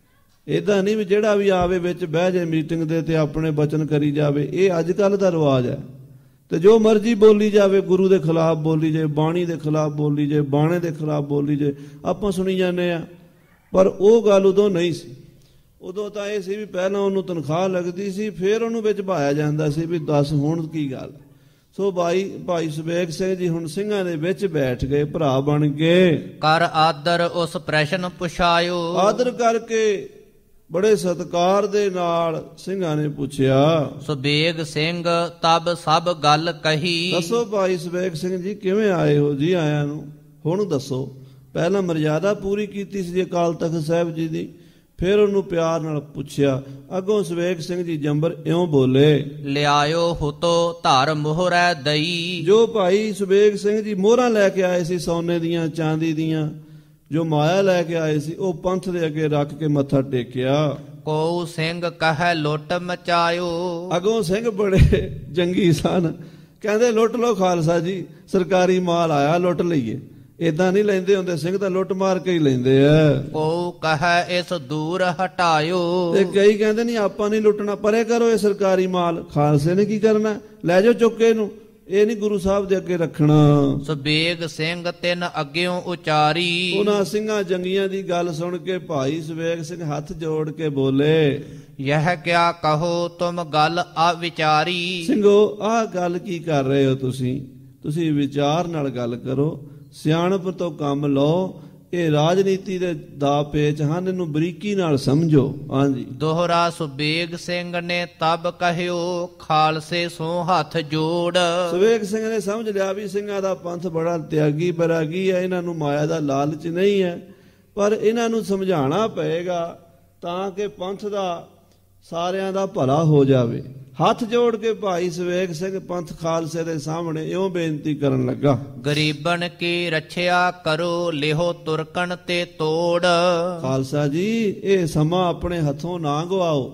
ਏਦਾਂ ਨਹੀਂ ਵੀ ਜਿਹੜਾ ਵੀ ਆਵੇ ਵਿੱਚ ਬਹਿ ਜਾਏ ਮੀਟਿੰਗ ਦੇ ਤੇ ਆਪਣੇ ਬਚਨ ਕਰੀ ਜਾਵੇ, ਇਹ ਅੱਜ ਕੱਲ੍ਹ ਦਾ ਰਿਵਾਜ ਹੈ। ਤੇ ਜੋ ਮਰਜ਼ੀ ਬੋਲੀ ਜਾਵੇ, ਗੁਰੂ ਦੇ ਖਿਲਾਫ ਬੋਲੀ ਜਾਏ, ਬਾਣੀ ਦੇ ਖਿਲਾਫ ਬੋਲੀ ਜਾਏ, ਬਾਣੇ ਦੇ ਖਿਲਾਫ ਬੋਲੀ ਜਾਏ, ਆਪਾਂ ਸੁਣੀ ਜਾਂਦੇ ਆ। ਪਰ ਉਹ ਗੱਲ ਉਦੋਂ ਨਹੀਂ ਸੀ। ਉਦੋਂ ਤਾਂ ਇਹ ਸੀ ਵੀ ਪਹਿਲਾਂ ਉਹਨੂੰ ਤਨਖਾਹ ਲੱਗਦੀ ਸੀ, ਫਿਰ ਉਹਨੂੰ ਵਿੱਚ ਭਾਇਆ ਜਾਂਦਾ ਸੀ ਵੀ ਦੱਸ ਹੁਣ ਕੀ ਗੱਲ। ਸੋ ਭਾਈ ਸੁਬੇਗ ਸਿੰਘ ਜੀ ਹੁਣ ਸਿੰਘਾਂ ਦੇ ਵਿੱਚ ਬੈਠ ਗਏ, ਭਰਾ ਬਣ ਕੇ। ਕਰ ਆਦਰ ਉਸ ਪ੍ਰਸ਼ਨ ਪੁਛਾਇਓ। ਆਦਰ ਕਰਕੇ ਬੜੇ ਸਤਿਕਾਰ ਦੇ ਨਾਲ ਸਿੰਘਾਂ ਨੇ ਪੁੱਛਿਆ। ਸੁਬੇਗ ਸਿੰਘ ਤਬ ਸਭ ਗੱਲ ਕਹੀ। ਦੱਸੋ ਭਾਈ ਸੁਬੇਗ ਸਿੰਘ ਜੀ ਕਿਵੇਂ ਆਏ ਹੋ ਜੀ, ਆਇਆਂ ਨੂੰ ਹੁਣ ਦੱਸੋ। ਪਹਿਲਾਂ ਮਰਜ਼ਾਦਾ ਪੂਰੀ ਕੀਤੀ ਸੀ ਅਕਾਲ ਤਖਤ ਸਾਹਿਬ ਜੀ ਦੀ, ਫਿਰ ਉਹਨੂੰ ਪਿਆਰ ਨਾਲ ਪੁੱਛਿਆ। ਅੱਗੋਂ ਸੁਬੇਗ ਸਿੰਘ ਜੀ ਜੰਬਰ ਇਉਂ ਬੋਲੇ, ਲਿਆਇਓ ਹੁਤੋ ਧਰ ਮੋਹਰੈ ਦਈ। ਜੋ ਭਾਈ ਸੁਬੇਗ ਸਿੰਘ ਜੀ ਮੋਹਰਾਂ ਲੈ ਕੇ ਆਏ ਸੀ ਸੋਨੇ ਦੀਆਂ, ਚਾਂਦੀ ਦੀਆਂ, ਜੋ ਮਾਇਆ ਲੈ ਕੇ ਆਏ ਸੀ, ਉਹ ਪੰਥ ਦੇ ਅੱਗੇ ਰੱਖ ਕੇ ਮੱਥਾ ਟੇਕਿਆ। ਕੋ ਸਿੰਘ ਕਹੈ ਲੁੱਟ ਮਚਾਇਓ। ਅੱਗੋਂ ਸਿੰਘ ਬੜੇ ਜੰਗੀ ਸਨ, ਕਹਿੰਦੇ ਲੁੱਟ ਲਓ ਖਾਲਸਾ ਜੀ, ਸਰਕਾਰੀ ਮਾਲ ਆਇਆ ਲੁੱਟ ਲਈਏ। ਏਦਾਂ ਨਹੀਂ ਲੈਂਦੇ ਹੁੰਦੇ, ਸਿੰਘ ਤਾਂ ਲੁੱਟ ਮਾਰ ਕੇ ਹੀ ਲੈਂਦੇ ਆ। ਕੋ ਕਹੈ ਇਸ ਦੂਰ ਹਟਾਇਓ। ਤੇ ਕਈ ਕਹਿੰਦੇ ਨਹੀਂ ਆਪਾਂ ਨਹੀਂ ਲੁੱਟਣਾ, ਪਰੇ ਕਰੋ ਇਹ ਸਰਕਾਰੀ ਮਾਲ। ਖਾਲਸੇ ਨੇ ਕੀ ਕਰਨਾ, ਲੈ ਜਾਓ ਚੁੱਕ ਕੇ ਇਹਨੂੰ, ਇਹ ਨਹੀਂ ਗੁਰੂ ਸਾਹਿਬ ਦੇ ਅੱਗੇ ਰੱਖਣਾ। ਸੁਬੇਗ ਸਿੰਘ ਤਿੰਨ ਅੱਗਿਓਂ ਉਚਾਰੀ। ਉਹਨਾਂ ਸਿੰਘਾਂ ਜੰਗੀਆਂ ਦੀ ਗੱਲ ਸੁਣ ਕੇ ਭਾਈ ਸੁਬੇਗ ਸਿੰਘ ਹੱਥ ਜੋੜ ਕੇ ਬੋਲੇ, ਯਹ ਕਿਆ ਕਹੋ ਤੁਮ ਗੱਲ ਆ ਵਿਚਾਰੀ। ਸਿੰਘੋ ਆਹ ਗੱਲ ਕੀ ਕਰ ਰਹੇ ਹੋ ਤੁਸੀਂ ਵਿਚਾਰ ਨਾਲ ਗੱਲ ਕਰੋ, ਸਿਆਣਪ ਤੋਂ ਕੰਮ ਲਓ। ਇਹ ਰਾਜਨੀਤੀ ਦੇ ਦਾ ਪੇਚ ਹਨ, ਇਹਨੂੰ ਬਰੀਕੀ ਨਾਲ ਸਮਝੋ। ਹਾਂਜੀ। ਦੋਹਰਾ ਸੁਬੇਗ ਸਿੰਘ ਨੇ ਤਬ ਕਹਿਓ ਖਾਲਸੇ ਸੋ ਹੱਥ ਜੋੜ। ਸੁਬੇਗ ਸਿੰਘ ਨੇ ਸਮਝ ਲਿਆ ਵੀ ਸਿੰਘਾਂ ਦਾ ਪੰਥ ਬੜਾ ਤਿਆਗੀ ਬੈਰਾਗੀ ਹੈ, ਇਹਨਾਂ ਨੂੰ ਮਾਇਆ ਦਾ ਲਾਲਚ ਨਹੀਂ ਹੈ, ਪਰ ਇਹਨਾਂ ਨੂੰ ਸਮਝਾਉਣਾ ਪਏਗਾ ਤਾਂ ਕਿ ਪੰਥ ਦਾ ਸਾਰਿਆਂ ਦਾ ਭਲਾ ਹੋ ਜਾਵੇ। ਹੱਥ ਜੋੜ ਕੇ ਭਾਈ ਸੁਬੇਗ ਸਿੰਘ ਪੰਥ ਖਾਲਸੇ ਦੇ ਸਾਹਮਣੇ ਇਉਂ ਬੇਨਤੀ ਕਰਨ ਲੱਗਾ, ਗਰੀਬਨ ਕੀ ਰੱਛਿਆ ਕਰੋ ਲਿਹੋ ਤੁਰਕਣ ਤੇ ਤੋੜ। ਖਾਲਸਾ ਜੀ ਇਹ ਸਮਾਂ ਆਪਣੇ ਹੱਥੋਂ ਨਾ ਗਵਾਓ।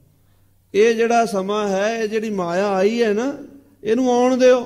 ਇਹ ਜਿਹੜਾ ਸਮਾਂ ਹੈ, ਇਹ ਜਿਹੜੀ ਮਾਇਆ ਆਈ ਹੈ ਨਾ, ਇਹਨੂੰ ਆਉਣ ਦਿਓ।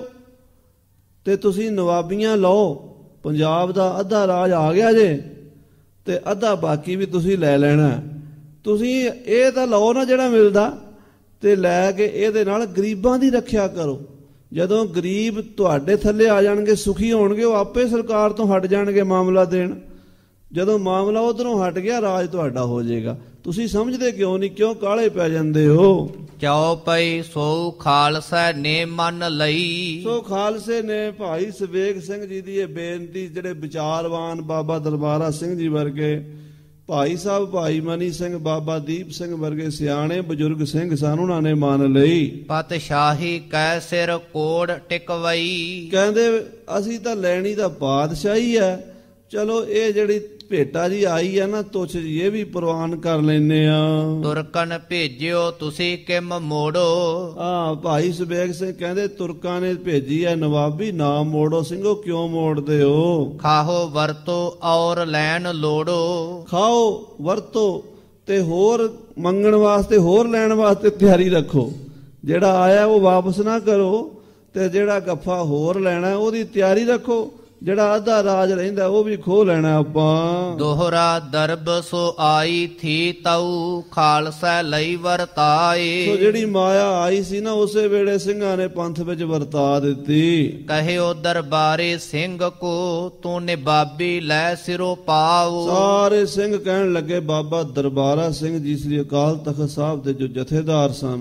ਤੇ ਤੁਸੀਂ ਨਵਾਬੀਆਂ ਲਓ, ਪੰਜਾਬ ਦਾ ਅੱਧਾ ਰਾਜ ਆ ਗਿਆ ਜੇ ਤੇ ਅੱਧਾ ਬਾਕੀ ਵੀ ਤੁਸੀਂ ਲੈ ਲੈਣਾ। ਤੁਸੀਂ ਇਹ ਤਾਂ ਲਓ ਨਾ ਜਿਹੜਾ ਮਿਲਦਾ, ਤੇ ਲੈ ਕੇ ਇਹਦੇ ਨਾਲ ਗਰੀਬਾਂ ਦੀ ਰੱਖਿਆ ਕਰੋ। ਜਦੋਂ ਗਰੀਬ ਤੁਹਾਡੇ ਥੱਲੇ ਆ ਜਾਣਗੇ, ਸੁਖੀ ਹੋਣਗੇ, ਉਹ ਆਪੇ ਸਰਕਾਰ ਤੋਂ ਹਟ ਜਾਣਗੇ ਮਾਮਲਾ ਦੇਣ। ਜਦੋਂ ਮਾਮਲਾ ਉਧਰੋਂ ਹਟ ਗਿਆ, ਰਾਜ ਤੁਹਾਡਾ ਹੋ ਜਾਏਗਾ। ਤੁਸੀਂ ਸਮਝਦੇ ਕਿਉਂ ਨਹੀਂ, ਕਿਉਂ ਕਾਹਲੇ ਪੈ ਜਾਂਦੇ ਹੋ? ਚਉਪਈ ਸੋ ਖਾਲਸਾ ਨੇ ਮੰਨ ਲਈ। ਸੋ ਖਾਲਸੇ ਨੇ ਭਾਈ ਸਵੇਗ ਸਿੰਘ ਜੀ ਦੀ ਇਹ ਬੇਨਤੀ, ਜਿਹੜੇ ਵਿਚਾਰਵਾਨ ਬਾਬਾ ਦਰਬਾਰਾ ਸਿੰਘ ਜੀ ਵਰਗੇ, ਭਾਈ ਸਾਹਿਬ ਭਾਈ ਮਨੀ ਸਿੰਘ, ਬਾਬਾ ਦੀਪ ਸਿੰਘ ਵਰਗੇ ਸਿਆਣੇ ਬਜ਼ੁਰਗ ਸਿੰਘ ਸਨ, ਉਹਨਾਂ ਨੇ ਮੰਨ ਲਈ। ਪਤਸ਼ਾਹੀ ਕੈ ਸਿਰ ਕੋੜ ਟਿਕਵਈ। ਕਹਿੰਦੇ ਅਸੀਂ ਤਾਂ ਲੈਣੀ ਤਾਂ ਪਾਤਸ਼ਾਹੀ ਹੈ, ਚਲੋ ਇਹ ਜਿਹੜੀ ਭੇਟਾ ਜੀ ਆਈ ਹੈ ਨਾ ਤੁਛ ਜੀ, ਇਹ ਵੀ ਪ੍ਰਵਾਨ ਕਰ ਲੈਨੇ ਆ। ਤੁਰਕਨ ਭੇਜਿਓ ਤੁਸੀਂ ਕਿਮ ਮੋੜੋ। ਭਾਈ ਸੁਬੇਗ ਸਿੰਘ ਕਹਿੰਦੇ ਤੁਰਕਾਂ ਨੇ ਭੇਜੀ ਹੈ ਨਵਾਬੀ, ਨਾ ਮੋੜੋ ਸਿੰਘੋ, ਕਿਉਂ ਮੋੜਦੇ ਹੋ? ਖਾਹੋ ਵਰਤੋ ਔਰ ਲੈਣ ਲੋੜੋ। ਖਾਓ ਵਰਤੋ ਤੇ ਹੋਰ ਮੰਗਣ ਵਾਸਤੇ, ਹੋਰ ਲੈਣ ਵਾਸਤੇ ਤਿਆਰੀ ਰੱਖੋ। ਜਿਹੜਾ ਆਇਆ ਉਹ ਵਾਪਸ ਨਾ ਕਰੋ, ਤੇ ਜਿਹੜਾ ਗੱਫਾ ਹੋਰ ਲੈਣਾ ਉਹਦੀ ਤਿਆਰੀ ਰੱਖੋ। ਜਿਹੜਾ ਅੱਧਾ ਰਾਜ ਰਹਿੰਦਾ ਉਹ ਵੀ ਖੋਹ ਲੈਣਾ ਆਪਾਂ। ਦੋਹਰਾ ਦਰਬ ਸੋ ਆਈ ਥੀ ਤਉ ਖਾਲਸਾ ਲਈ ਵਰਤਾਏ। ਸੋ ਜਿਹੜੀ ਮਾਇਆ ਆਈ ਸੀ ਨਾ ਉਸੇ ਵੇਲੇ ਸਿੰਘਾਂ ਨੇ ਪੰਥ ਵਿੱਚ ਵਰਤਾ ਦਿੱਤੀ। ਕਹਿਓ ਦਰਬਾਰੇ ਸਿੰਘ ਕੋ ਤੂੰ ਨਿਬਾਬੀ ਲੈ ਸਿਰੋ ਪਾਉ। ਸਾਰੇ ਸਿੰਘ ਕਹਿਣ ਲੱਗੇ ਬਾਬਾ ਦਰਬਾਰਾ ਸਿੰਘ ਜੀ ਸ੍ਰੀ ਅਕਾਲ ਤਖਤ ਸਾਹਿਬ ਦੇ ਜੋ ਜਥੇਦਾਰ ਸਨ,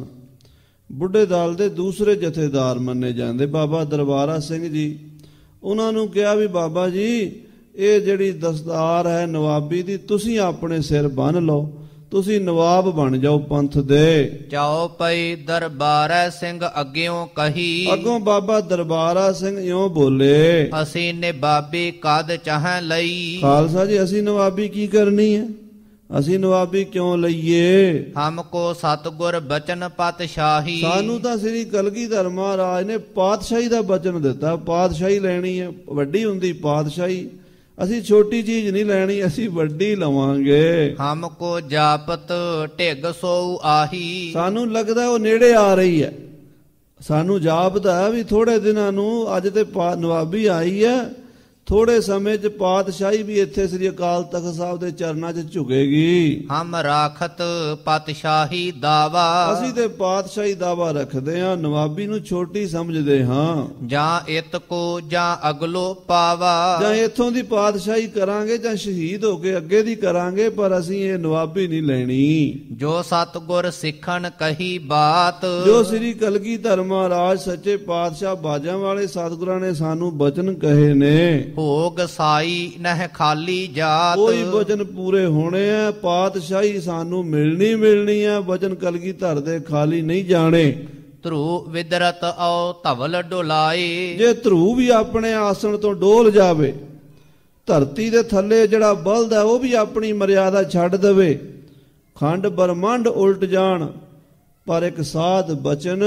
ਬੁੱਢੇ ਦਲ ਦੇ ਦੂਸਰੇ ਜਥੇਦਾਰ ਮੰਨੇ ਜਾਂਦੇ, ਬਾਬਾ ਦਰਬਾਰਾ ਸਿੰਘ ਜੀ, ਉਹਨਾਂ ਨੂੰ ਕਿਹਾ ਵੀ ਬਾਬਾ ਜੀ ਇਹ ਜਿਹੜੀ ਦਸਤਾਰ ਹੈ ਨਵਾਬੀ ਦੀ, ਤੁਸੀਂ ਆਪਣੇ ਸਿਰ ਬੰਨ੍ਹ ਲਓ, ਤੁਸੀਂ ਨਵਾਬ ਬਣ ਜਾਓ ਪੰਥ ਦੇ। ਚਾਓ ਪਈ ਦਰਬਾਰਾ ਸਿੰਘ ਅੱਗਿਓਂ ਕਹੀ। ਅੱਗੋਂ ਬਾਬਾ ਦਰਬਾਰਾ ਸਿੰਘ ਇਉਂ ਬੋਲੇ, ਅਸੀਂ ਨਿਬਾਬੀ ਕਦ ਚਾਹ ਲਈ। ਖਾਲਸਾ ਜੀ ਅਸੀਂ ਨਵਾਬੀ ਕੀ ਕਰਨੀ ਹੈ, ਅਸੀਂ ਨਵਾਬੀ ਕਿਉਂ ਲਈਏ? ਹਮਕੋ ਸਤਿਗੁਰ ਬਚਨ ਪਾਤਸ਼ਾਹੀ। ਸਾਨੂੰ ਤਾਂ ਸ੍ਰੀ ਕਲਗੀਧਰ ਮਹਾਰਾਜ ਨੇ ਪਾਤਸ਼ਾਹੀ ਦਾ ਬਚਨ ਦਿੱਤਾ, ਪਾਤਸ਼ਾਹੀ ਲੈਣੀ ਹੈ, ਵੱਡੀ ਹੁੰਦੀ ਪਾਤਸ਼ਾਹੀ। ਅਸੀਂ ਛੋਟੀ ਚੀਜ਼ ਨਹੀਂ ਲੈਣੀ, ਅਸੀਂ ਵੱਡੀ ਲਵਾਂਗੇ। ਹਮਕੋ ਜਾਪਤ ਢਿੱਗ ਸੋਉ ਆਹੀ। ਸਾਨੂੰ ਲੱਗਦਾ ਉਹ ਨੇੜੇ ਆ ਰਹੀ ਹੈ, ਸਾਨੂੰ ਜਾਪਦਾ ਹੈ ਵੀ ਥੋੜੇ ਦਿਨਾਂ ਨੂੰ, ਅੱਜ ਤੇ ਨਵਾਬੀ ਆਈ ਹੈ, ਥੋੜੇ ਸਮੇਂ 'ਚ ਪਾਤਸ਼ਾਹੀ ਵੀ ਇੱਥੇ ਸ੍ਰੀ ਅਕਾਲ ਤਖਤ ਸਾਹਿਬ ਦੇ ਚਰਨਾਂ 'ਚ ਝੁਕੇਗੀ। ਹਮ ਰਾਖਤ ਪਾਤਸ਼ਾਹੀ ਦਾਵਾ। ਅਸੀਂ ਤੇ ਪਾਤਸ਼ਾਹੀ ਦਾਵਾ ਰੱਖਦੇ ਹਾਂ, ਨਵਾਬੀ ਨੂੰ ਛੋਟੀ ਸਮਝਦੇ ਹਾਂ। ਜਾਂ ਇਤ ਕੋ ਜਾਂ ਅਗਲੋ ਪਾਵਾ। ਜਾਂ ਇੱਥੋਂ ਦੀ ਪਾਤਸ਼ਾਹੀ ਕਰਾਂਗੇ ਜਾਂ ਸ਼ਹੀਦ ਹੋ ਕੇ ਅੱਗੇ ਦੀ ਕਰਾਂਗੇ, ਪਰ ਅਸੀਂ ਇਹ ਨਵਾਬੀ ਨਹੀਂ ਲੈਣੀ। ਜੋ ਸਤਿਗੁਰ ਸਿੱਖਣ ਕਹੀ ਬਾਤ। ਜੋ ਸ੍ਰੀ ਕਲਗੀਧਰ ਮਹਾਰਾਜ ਸੱਚੇ ਪਾਤਸ਼ਾਹ ਬਾਜਾਂ ਵਾਲੇ ਸਤਿਗੁਰਾਂ ਨੇ ਸਾਨੂੰ ਬਚਨ ਕਹੇ ਨੇ, ਭੋਗ ਸਾਈ ਨਹਿ ਖਾਲੀ ਜਾਤ। ਕੋਈ ਵਚਨ ਪੂਰੇ ਹੋਣੇ ਆ, ਪਾਤਸ਼ਾਹੀ ਸਾਨੂੰ ਮਿਲਣੀ ਆ, ਵਚਨ ਕਲਗੀਧਰ ਦੇ ਖਾਲੀ ਨਹੀਂ ਜਾਣੇ। ਧਰੂ ਵਿਦਰਤ ਔ ਧਵਲ ਡੋਲਾਏ। ਜੇ ਧਰੂ ਵੀ ਆਪਣੇ ਆਸਣ ਤੋਂ ਡੋਲ ਜਾਵੇ, ਧਰਤੀ ਦੇ ਥੱਲੇ ਜਿਹੜਾ ਬਲਦ ਹੈ ਉਹ ਵੀ ਆਪਣੀ ਮਰਿਆਦਾ ਛੱਡ ਦੇਵੇ, ਖੰਡ ਬ੍ਰਹਮੰਡ ਉਲਟ ਜਾਣ, ਪਰ ਇੱਕ ਸਾਧ ਬਚਨ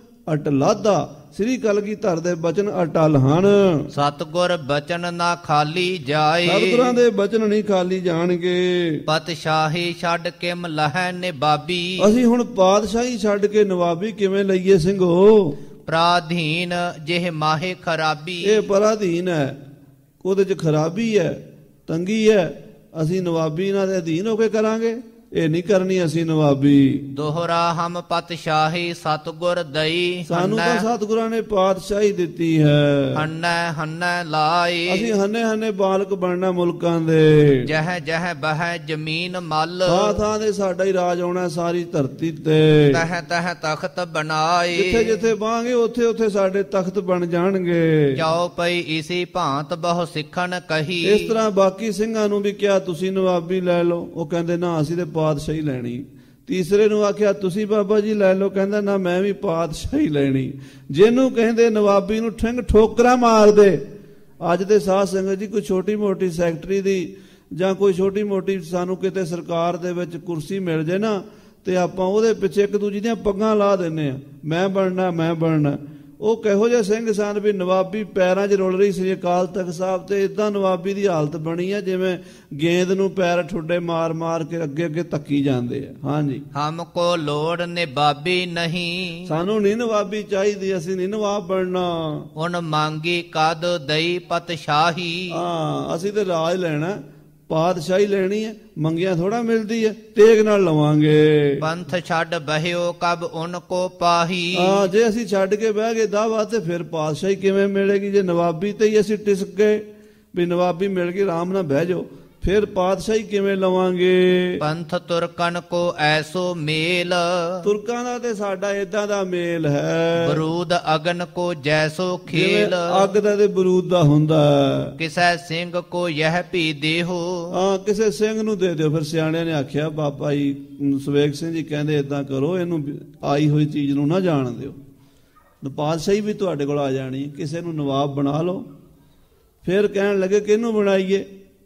ਅਟਲਾਦਾ। ਸ੍ਰੀ ਕਲਗੀਧਰ ਦੇ ਬਚਨ ਅਟਲ ਹਨ। ਸਤਿਗੁਰ ਬਚਨ ਨਾ ਖਾਲੀ ਜਾਏ। ਸਤਿਗੁਰਾਂ ਦੇ ਬਚਨ ਨਹੀਂ ਖਾਲੀ ਜਾਣਗੇ। ਪਤਸ਼ਾਹੀ ਛੱਡ ਕਿਮ ਲਹੈ ਨਿਬਾਬੀ। ਅਸੀਂ ਹੁਣ ਪਾਤਸ਼ਾਹੀ ਛੱਡ ਕੇ ਨਵਾਬੀ ਕਿਵੇਂ ਲਈਏ ਸਿੰਘੋ? ਪ੍ਰਾਧੀਨ ਜਿਹ ਮਾਹੇ ਖਰਾਬੀ। ਇਹ ਪਰਾਧੀਨ ਹੈ, ਉਹਦੇ 'ਚ ਖਰਾਬੀ ਹੈ, ਤੰਗੀ ਹੈ, ਅਸੀਂ ਨਵਾਬੀ ਨਾਲ ਦੇ ਅਧੀਨ ਹੋ ਕੇ ਕਰਾਂਗੇ? ਇਹ ਨਹੀਂ ਕਰਨੀ ਅਸੀਂ ਨਵਾਬੀ। ਦੋਹਰਾ ਹਮ ਪਤਸ਼ਾਹੀ ਸਤਿਗੁਰ ਦਈ। ਸਾਨੂੰ ਤਾਂ ਸਤਿਗੁਰਾਂ ਨੇ ਪਾਤਸ਼ਾਹੀ ਦਿੱਤੀ ਹੈ। ਹੰਨੈ ਲਾਈ। ਅਸੀਂ ਹੰਨੇ ਬਾਲਕ ਬਣਨਾ ਮੁਲਕਾਂ ਦੇ। ਜਹ ਜਹ ਬਹਿ ਜ਼ਮੀਨ ਮਲ। ਥਾਂ ਦੇ ਸਾਡਾ ਹੀ ਰਾਜ ਆਉਣਾ ਸਾਰੀ ਧਰਤੀ ਤੇ। ਤਹ ਤਹ ਤਖਤ ਬਣਾਏ। ਜਿੱਥੇ ਜਿੱਥੇ ਬਾਹਾਂਗੇ ਉੱਥੇ ਉੱਥੇ ਸਾਡੇ ਤਖਤ ਬਣ ਜਾਣਗੇ। ਚਾਉ ਪਈ ਇਸੀ ਭਾਂਤ ਬਹੁ ਸਿੱਖਣ ਕਹੀ। ਇਸ ਤਰ੍ਹਾਂ ਬਾਕੀ ਸਿੰਘਾਂ ਨੂੰ ਵੀ ਕਿਹਾ ਤੁਸੀਂ ਨਵਾਬੀ ਲੈ ਲਓ, ਉਹ ਕਹਿੰਦੇ ਨਾ ਅਸੀਂ ਤੇ ਪਾਤਸ਼ਾਹੀ ਲੈਣੀ। ਤੀਸਰੇ ਨੂੰ ਆਖਿਆ ਤੁਸੀਂ ਬਾਬਾ ਜੀ ਲੈ ਲਓ, ਕਹਿੰਦਾ ਨਾ ਮੈਂ ਵੀ ਪਾਤਸ਼ਾਹੀ ਲੈਣੀ। ਜਿਹਨੂੰ ਕਹਿੰਦੇ ਨਵਾਬੀ ਨੂੰ ਠਿੰਗ ਠੋਕਰਾ ਮਾਰਦੇ। ਅੱਜ ਦੇ ਸਾਧ ਸੰਗਤ ਜੀ ਕੋਈ ਛੋਟੀ ਮੋਟੀ ਸੈਕਟਰੀ ਦੀ ਜਾਂ ਕੋਈ ਛੋਟੀ ਮੋਟੀ ਸਾਨੂੰ ਕਿਤੇ ਸਰਕਾਰ ਦੇ ਵਿੱਚ ਕੁਰਸੀ ਮਿਲ ਜੇ ਨਾ, ਤੇ ਆਪਾਂ ਉਹਦੇ ਪਿੱਛੇ ਇੱਕ ਦੂਜੀ ਦੀਆਂ ਪੱਗਾਂ ਲਾ ਦਿੰਨੇ ਆ, ਮੈਂ ਬਣਨਾ। ਉਹ ਕਿਹੋ ਜਿਹੇ ਸਿੰਘ ਸਨ ਵੀ ਨਵਾਬੀ ਪੈਰਾਂ 'ਚ ਰੁਲ ਰਹੀ ਸੀ ਅਕਾਲ ਤਖਤ ਸਾਹਿਬ ਤੇ। ਇਦਾਂ ਨਵਾਬੀ ਦੀ ਹਾਲਤ ਬਣੀ ਆ ਜਿਵੇਂ ਗੇਂਦ ਨੂੰ ਪੈਰ ਠੁੱਡੇ ਮਾਰ ਕੇ ਅੱਗੇ ਧੱਕੀ ਜਾਂਦੇ ਆ। ਹਾਂਜੀ, ਹਮ ਕੋ ਲੋੜ ਨਿਬਾਬੀ ਨਹੀਂ। ਸਾਨੂੰ ਨਹੀਂ ਨਵਾਬੀ ਚਾਹੀਦੀ, ਅਸੀਂ ਨਹੀਂ ਨਵਾਬ ਬਣਨਾ। ਹੁਣ ਮੰਗੀ ਕਦ ਦਈ ਪਤਸ਼ਾਹੀ। ਅਸੀਂ ਤੇ ਰਾਜ ਲੈਣਾ, ਪਾਤਸ਼ਾਹੀ ਲੈਣੀ ਹੈ, ਮੰਗਿਆ ਥੋੜਾ ਮਿਲਦੀ ਹੈ, ਤੇਗ ਨਾਲ ਲਵਾਂਗੇ। ਪੰਥ ਛੱਡ ਬਹਿਓ ਕਬ ਉਨ ਕੋ ਪਾਹੀ। ਜੇ ਅਸੀਂ ਛੱਡ ਕੇ ਬਹਿ ਗਏ ਦਾਵਾ ਤੇ ਫਿਰ ਪਾਤਸ਼ਾਹੀ ਕਿਵੇਂ ਮਿਲੇਗੀ? ਜੇ ਨਵਾਬੀ ਤੇ ਹੀ ਅਸੀਂ ਟਿਸਕ ਗਏ ਵੀ ਨਵਾਬੀ ਮਿਲ ਗਈ ਆਰਾਮ ਨਾਲ ਬਹਿ ਜਾਓ, ਫਿਰ ਪਾਤਸ਼ਾਹੀ ਕਿਵੇਂ ਲਵਾਂਗੇ? ਪੰਥ ਤੁਰਕਨ ਕੋ ਐਸੋ ਮੇਲ, ਤੁਰਕਾਂ ਦਾ ਤੇ ਸਾਡਾ ਏਦਾਂ ਦਾ ਮੇਲ ਹੈ। ਬਰੂਦ ਅਗਨ ਕੋ ਜੈਸੋ ਖੇਲ, ਅੱਗ ਦਾ ਤੇ ਬਰੂਦ ਦਾ ਹੁੰਦਾ। ਕਿਸੈ ਸਿੰਘ ਕੋ ਯਹ ਭੀ ਦੇਹੋ, ਹਾਂ ਕਿਸੇ ਸਿੰਘ ਨੂੰ ਦੇ ਦਿਓ। ਫਿਰ ਸਿਆਣਿਆਂ ਨੇ ਆਖਿਆ, ਬਾਬਾ ਜੀ ਸਵੇਗ ਸਿੰਘ ਜੀ ਕਹਿੰਦੇ ਏਦਾਂ ਕਰੋ, ਇਹਨੂੰ ਆਈ ਹੋਈ ਚੀਜ਼ ਨੂੰ ਨਾ ਜਾਣ ਦਿਓ। ਪਾਤਸ਼ਾਹੀ ਵੀ ਤੁਹਾਡੇ ਕੋਲ ਆ ਜਾਣੀ, ਕਿਸੇ ਨੂੰ ਨਵਾਬ ਬਣਾ ਲਓ। ਫਿਰ ਕਹਿਣ ਲੱਗੇ ਕਿਹਨੂੰ ਬਣਾਈਏ?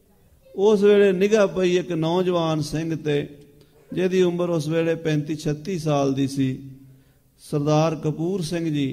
ਉਸ ਵੇਲੇ ਨਿਗਾਹ ਪਈ ਇੱਕ ਨੌਜਵਾਨ ਸਿੰਘ ਤੇ, ਜਿਹਦੀ ਉਮਰ ਉਸ ਵੇਲੇ 35-36 ਸਾਲ ਦੀ ਸੀ। ਸਰਦਾਰ ਕਪੂਰ ਸਿੰਘ ਜੀ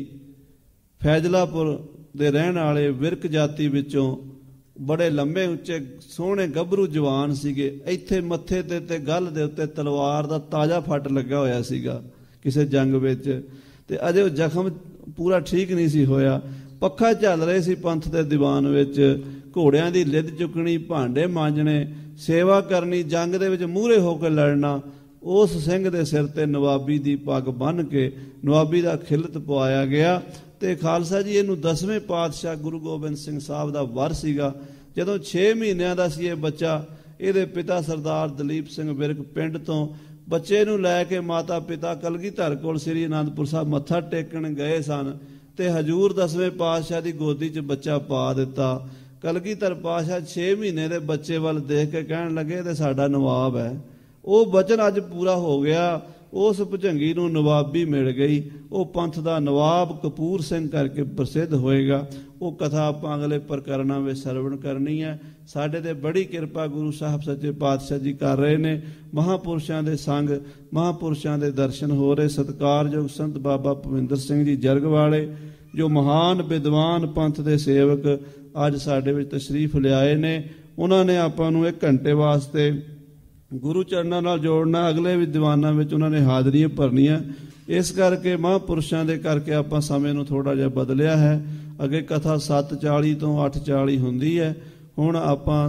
ਫੈਜ਼ਲਾਪੁਰ ਦੇ ਰਹਿਣ ਵਾਲੇ ਵਿਰਕ ਜਾਤੀ ਵਿੱਚੋਂ, ਬੜੇ ਲੰਮੇ ਉੱਚੇ ਸੋਹਣੇ ਗੱਭਰੂ ਜਵਾਨ ਸੀਗੇ। ਇੱਥੇ ਮੱਥੇ ਤੇ ਗਲ ਦੇ ਉੱਤੇ ਤਲਵਾਰ ਦਾ ਤਾਜ਼ਾ ਫੱਟ ਲੱਗਾ ਹੋਇਆ ਸੀਗਾ ਕਿਸੇ ਜੰਗ ਵਿੱਚ, ਤੇ ਅਜੇ ਉਹ ਜ਼ਖਮ ਪੂਰਾ ਠੀਕ ਨਹੀਂ ਸੀ ਹੋਇਆ। ਪੱਖਾ ਚੱਲ ਰਹੇ ਸੀ ਪੰਥ ਦੇ ਦੀਵਾਨ ਵਿੱਚ। ਘੋੜਿਆਂ ਦੀ ਲਿੱਦ ਚੁੱਕਣੀ, ਭਾਂਡੇ ਮਾਂਜਣੇ, ਸੇਵਾ ਕਰਨੀ, ਜੰਗ ਦੇ ਵਿੱਚ ਮੂਹਰੇ ਹੋ ਕੇ ਲੜਨਾ। ਉਸ ਸਿੰਘ ਦੇ ਸਿਰ ਤੇ ਨਵਾਬੀ ਦੀ ਪੱਗ ਬੰਨ੍ਹ ਕੇ ਨਵਾਬੀ ਦਾ ਖਿਲਤ ਪਵਾਇਆ ਗਿਆ। ਤੇ ਖਾਲਸਾ ਜੀ ਇਹਨੂੰ 10ਵੇਂ ਪਾਤਸ਼ਾਹ ਗੁਰੂ ਗੋਬਿੰਦ ਸਿੰਘ ਸਾਹਿਬ ਦਾ ਵਰ ਸੀਗਾ। ਜਦੋਂ 6 ਮਹੀਨਿਆਂ ਦਾ ਸੀ ਇਹ ਬੱਚਾ, ਇਹਦੇ ਪਿਤਾ ਸਰਦਾਰ ਦਲੀਪ ਸਿੰਘ ਵਿਰਕ ਪਿੰਡ ਤੋਂ ਬੱਚੇ ਨੂੰ ਲੈ ਕੇ ਮਾਤਾ ਪਿਤਾ ਕਲਗੀਧਰ ਕੋਲ ਸ੍ਰੀ ਅਨੰਦਪੁਰ ਸਾਹਿਬ ਮੱਥਾ ਟੇਕਣ ਗਏ ਸਨ, ਤੇ ਹਜੂਰ 10ਵੇਂ ਪਾਤਸ਼ਾਹ ਦੀ ਗੋਦੀ 'ਚ ਬੱਚਾ ਪਾ ਦਿੱਤਾ। ਕਲਗੀਧਰ ਪਾਤਸ਼ਾਹ 6 ਮਹੀਨੇ ਦੇ ਬੱਚੇ ਵੱਲ ਦੇਖ ਕੇ ਕਹਿਣ ਲੱਗੇ ਤੇ ਸਾਡਾ ਨਵਾਬ ਹੈ। ਉਹ ਬਚਨ ਅੱਜ ਪੂਰਾ ਹੋ ਗਿਆ। ਉਸ ਭੁਜੰਗੀ ਨੂੰ ਨਵਾਬੀ ਮਿਲ ਗਈ। ਉਹ ਪੰਥ ਦਾ ਨਵਾਬ ਕਪੂਰ ਸਿੰਘ ਕਰਕੇ ਪ੍ਰਸਿੱਧ ਹੋਏਗਾ। ਉਹ ਕਥਾ ਆਪਾਂ ਅਗਲੇ ਪ੍ਰਕਰਨਾਂ ਵਿੱਚ ਸਰਵਣ ਕਰਨੀ ਹੈ। ਸਾਡੇ ਤੇ ਬੜੀ ਕਿਰਪਾ ਗੁਰੂ ਸਾਹਿਬ ਸੱਚੇ ਪਾਤਸ਼ਾਹ ਜੀ ਕਰ ਰਹੇ ਨੇ। ਮਹਾਂਪੁਰਸ਼ਾਂ ਦੇ ਸੰਗ, ਮਹਾਂਪੁਰਸ਼ਾਂ ਦੇ ਦਰਸ਼ਨ ਹੋ ਰਹੇ। ਸਤਿਕਾਰਯੋਗ ਸੰਤ ਬਾਬਾ ਭਵਿੰਦਰ ਸਿੰਘ ਜੀ ਜਰਗ ਵਾਲੇ, ਜੋ ਮਹਾਨ ਵਿਦਵਾਨ ਪੰਥ ਦੇ ਸੇਵਕ ਅੱਜ ਸਾਡੇ ਵਿੱਚ ਤਸ਼ਰੀਫ ਲਿਆਏ ਨੇ, ਉਹਨਾਂ ਨੇ ਆਪਾਂ ਨੂੰ 1 ਘੰਟੇ ਵਾਸਤੇ ਗੁਰੂ ਚਰਨਾਂ ਨਾਲ ਜੋੜਨਾ। ਅਗਲੇ ਵੀ ਦੀਵਾਨਾਂ ਵਿੱਚ ਉਹਨਾਂ ਨੇ ਹਾਜ਼ਰੀਆਂ ਭਰਨੀਆਂ। ਇਸ ਕਰਕੇ ਮਹਾਂਪੁਰਸ਼ਾਂ ਦੇ ਕਰਕੇ ਆਪਾਂ ਸਮੇਂ ਨੂੰ ਥੋੜ੍ਹਾ ਜਿਹਾ ਬਦਲਿਆ ਹੈ। ਅੱਗੇ ਕਥਾ 7:40 ਤੋਂ 8:40 ਹੁੰਦੀ ਹੈ। ਹੁਣ ਆਪਾਂ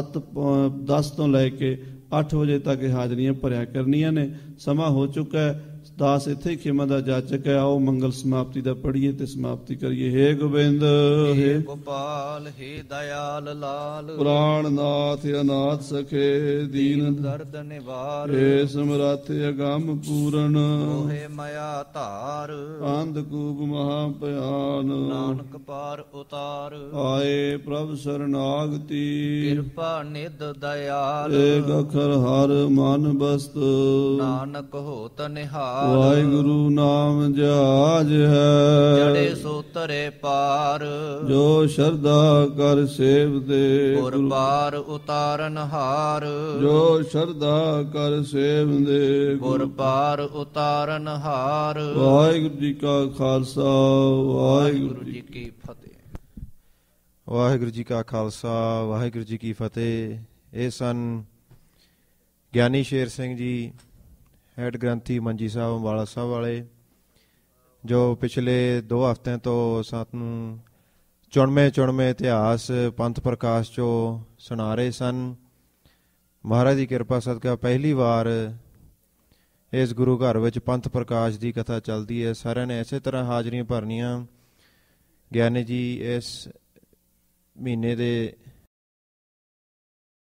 7:10 ਤੋਂ ਲੈ ਕੇ 8 ਵਜੇ ਤੱਕ ਹਾਜ਼ਰੀਆਂ ਭਰਿਆ ਕਰਨੀਆਂ ਨੇ। ਸਮਾਂ ਹੋ ਚੁੱਕਾ ਹੈ। ਦਾਸ ਇੱਥੇ ਹੀ ਖਿਮਾ ਦਾ ਜਾਚਕ ਹੈ। ਆਓ ਮੰਗਲ ਸਮਾਪਤੀ ਦਾ ਪੜ੍ਹੀਏ ਤੇ ਸਮਾਪਤੀ ਕਰੀਏ। ਹੇ ਗੋਬਿੰਦ, ਹੇ ਗੋਪਾਲ, ਹੇ ਦਇਆਲ ਲਾਲ, ਪ੍ਰਾਣਨਾਥ ਅਨਾਥ ਸਖੇ, ਦੀਨ ਦਰਦ ਨਿਵਾਰ, ਹੇ ਸਮਰੱਥ ਅਗੰਮ ਪੂਰਨ, ਮੋਹਿ ਮਾਇਆ ਧਾਰ, ਅੰਧਕੂਪ ਮਹਾ ਭਿਆਨ, ਨਾਨਕ ਪਾਰ ਉਤਾਰ, ਆਏ ਪ੍ਰਭ ਸਰਨਾਗਤੀ, ਕਿਰਪਾ ਨਿਧ ਦਇਆਲ, ਏਕ ਅਖਰ ਹਰ ਮਨ ਬਸਤ, ਨਾਨਕ ਹੋਤ ਨਿਹਾਲ, ਵਾਹਿਗੁਰੂ ਨਾਮ ਜਹਾਜ ਹੈ, ਜੜੇ ਸੋ ਤਰੇ ਪਾਰ, ਜੋ ਸ਼ਰਧਾ ਕਰ ਸੇਵਦੇ, ਗੁਰ ਪਾਰ ਉਤਾਰਨ ਹਾਰ, ਜੋ ਸ਼ਰਧਾ ਕਰ ਸੇਵਦੇ, ਗੁਰ ਪਾਰ ਉਤਾਰਨ ਹਾਰ। ਵਾਹਿਗੁਰੂ ਜੀ ਕਾ ਖਾਲਸਾ, ਵਾਹਿਗੁਰੂ ਜੀ ਕੀ ਫਤਿਹ। ਵਾਹਿਗੁਰੂ ਜੀ ਕਾ ਖਾਲਸਾ, ਵਾਹਿਗੁਰੂ ਜੀ ਕੀ ਫਤਿਹ। ਇਹ ਸਨ ਗਿਆਨੀ ਸ਼ੇਰ ਸਿੰਘ ਜੀ, ਹੈਡ ਗ੍ਰੰਥੀ ਮੰਜੀ ਸਾਹਿਬ ਅੰਬਾਲਾ ਸਾਹਿਬ ਵਾਲੇ, ਜੋ ਪਿਛਲੇ 2 ਹਫ਼ਤਿਆਂ ਤੋਂ ਸਾਨੂੰ ਚੁਣਵੇਂ ਇਤਿਹਾਸ ਪੰਥ ਪ੍ਰਕਾਸ਼ 'ਚੋਂ ਸੁਣਾ ਰਹੇ ਸਨ। ਮਹਾਰਾਜ ਦੀ ਕਿਰਪਾ ਸਦਕਾ ਪਹਿਲੀ ਵਾਰ ਇਸ ਗੁਰੂ ਘਰ ਵਿੱਚ ਪੰਥ ਪ੍ਰਕਾਸ਼ ਦੀ ਕਥਾ ਚੱਲਦੀ ਹੈ। ਸਾਰਿਆਂ ਨੇ ਇਸੇ ਤਰ੍ਹਾਂ ਹਾਜ਼ਰੀਆਂ ਭਰਨੀਆਂ। ਗਿਆਨੀ ਜੀ ਇਸ ਮਹੀਨੇ ਦੇ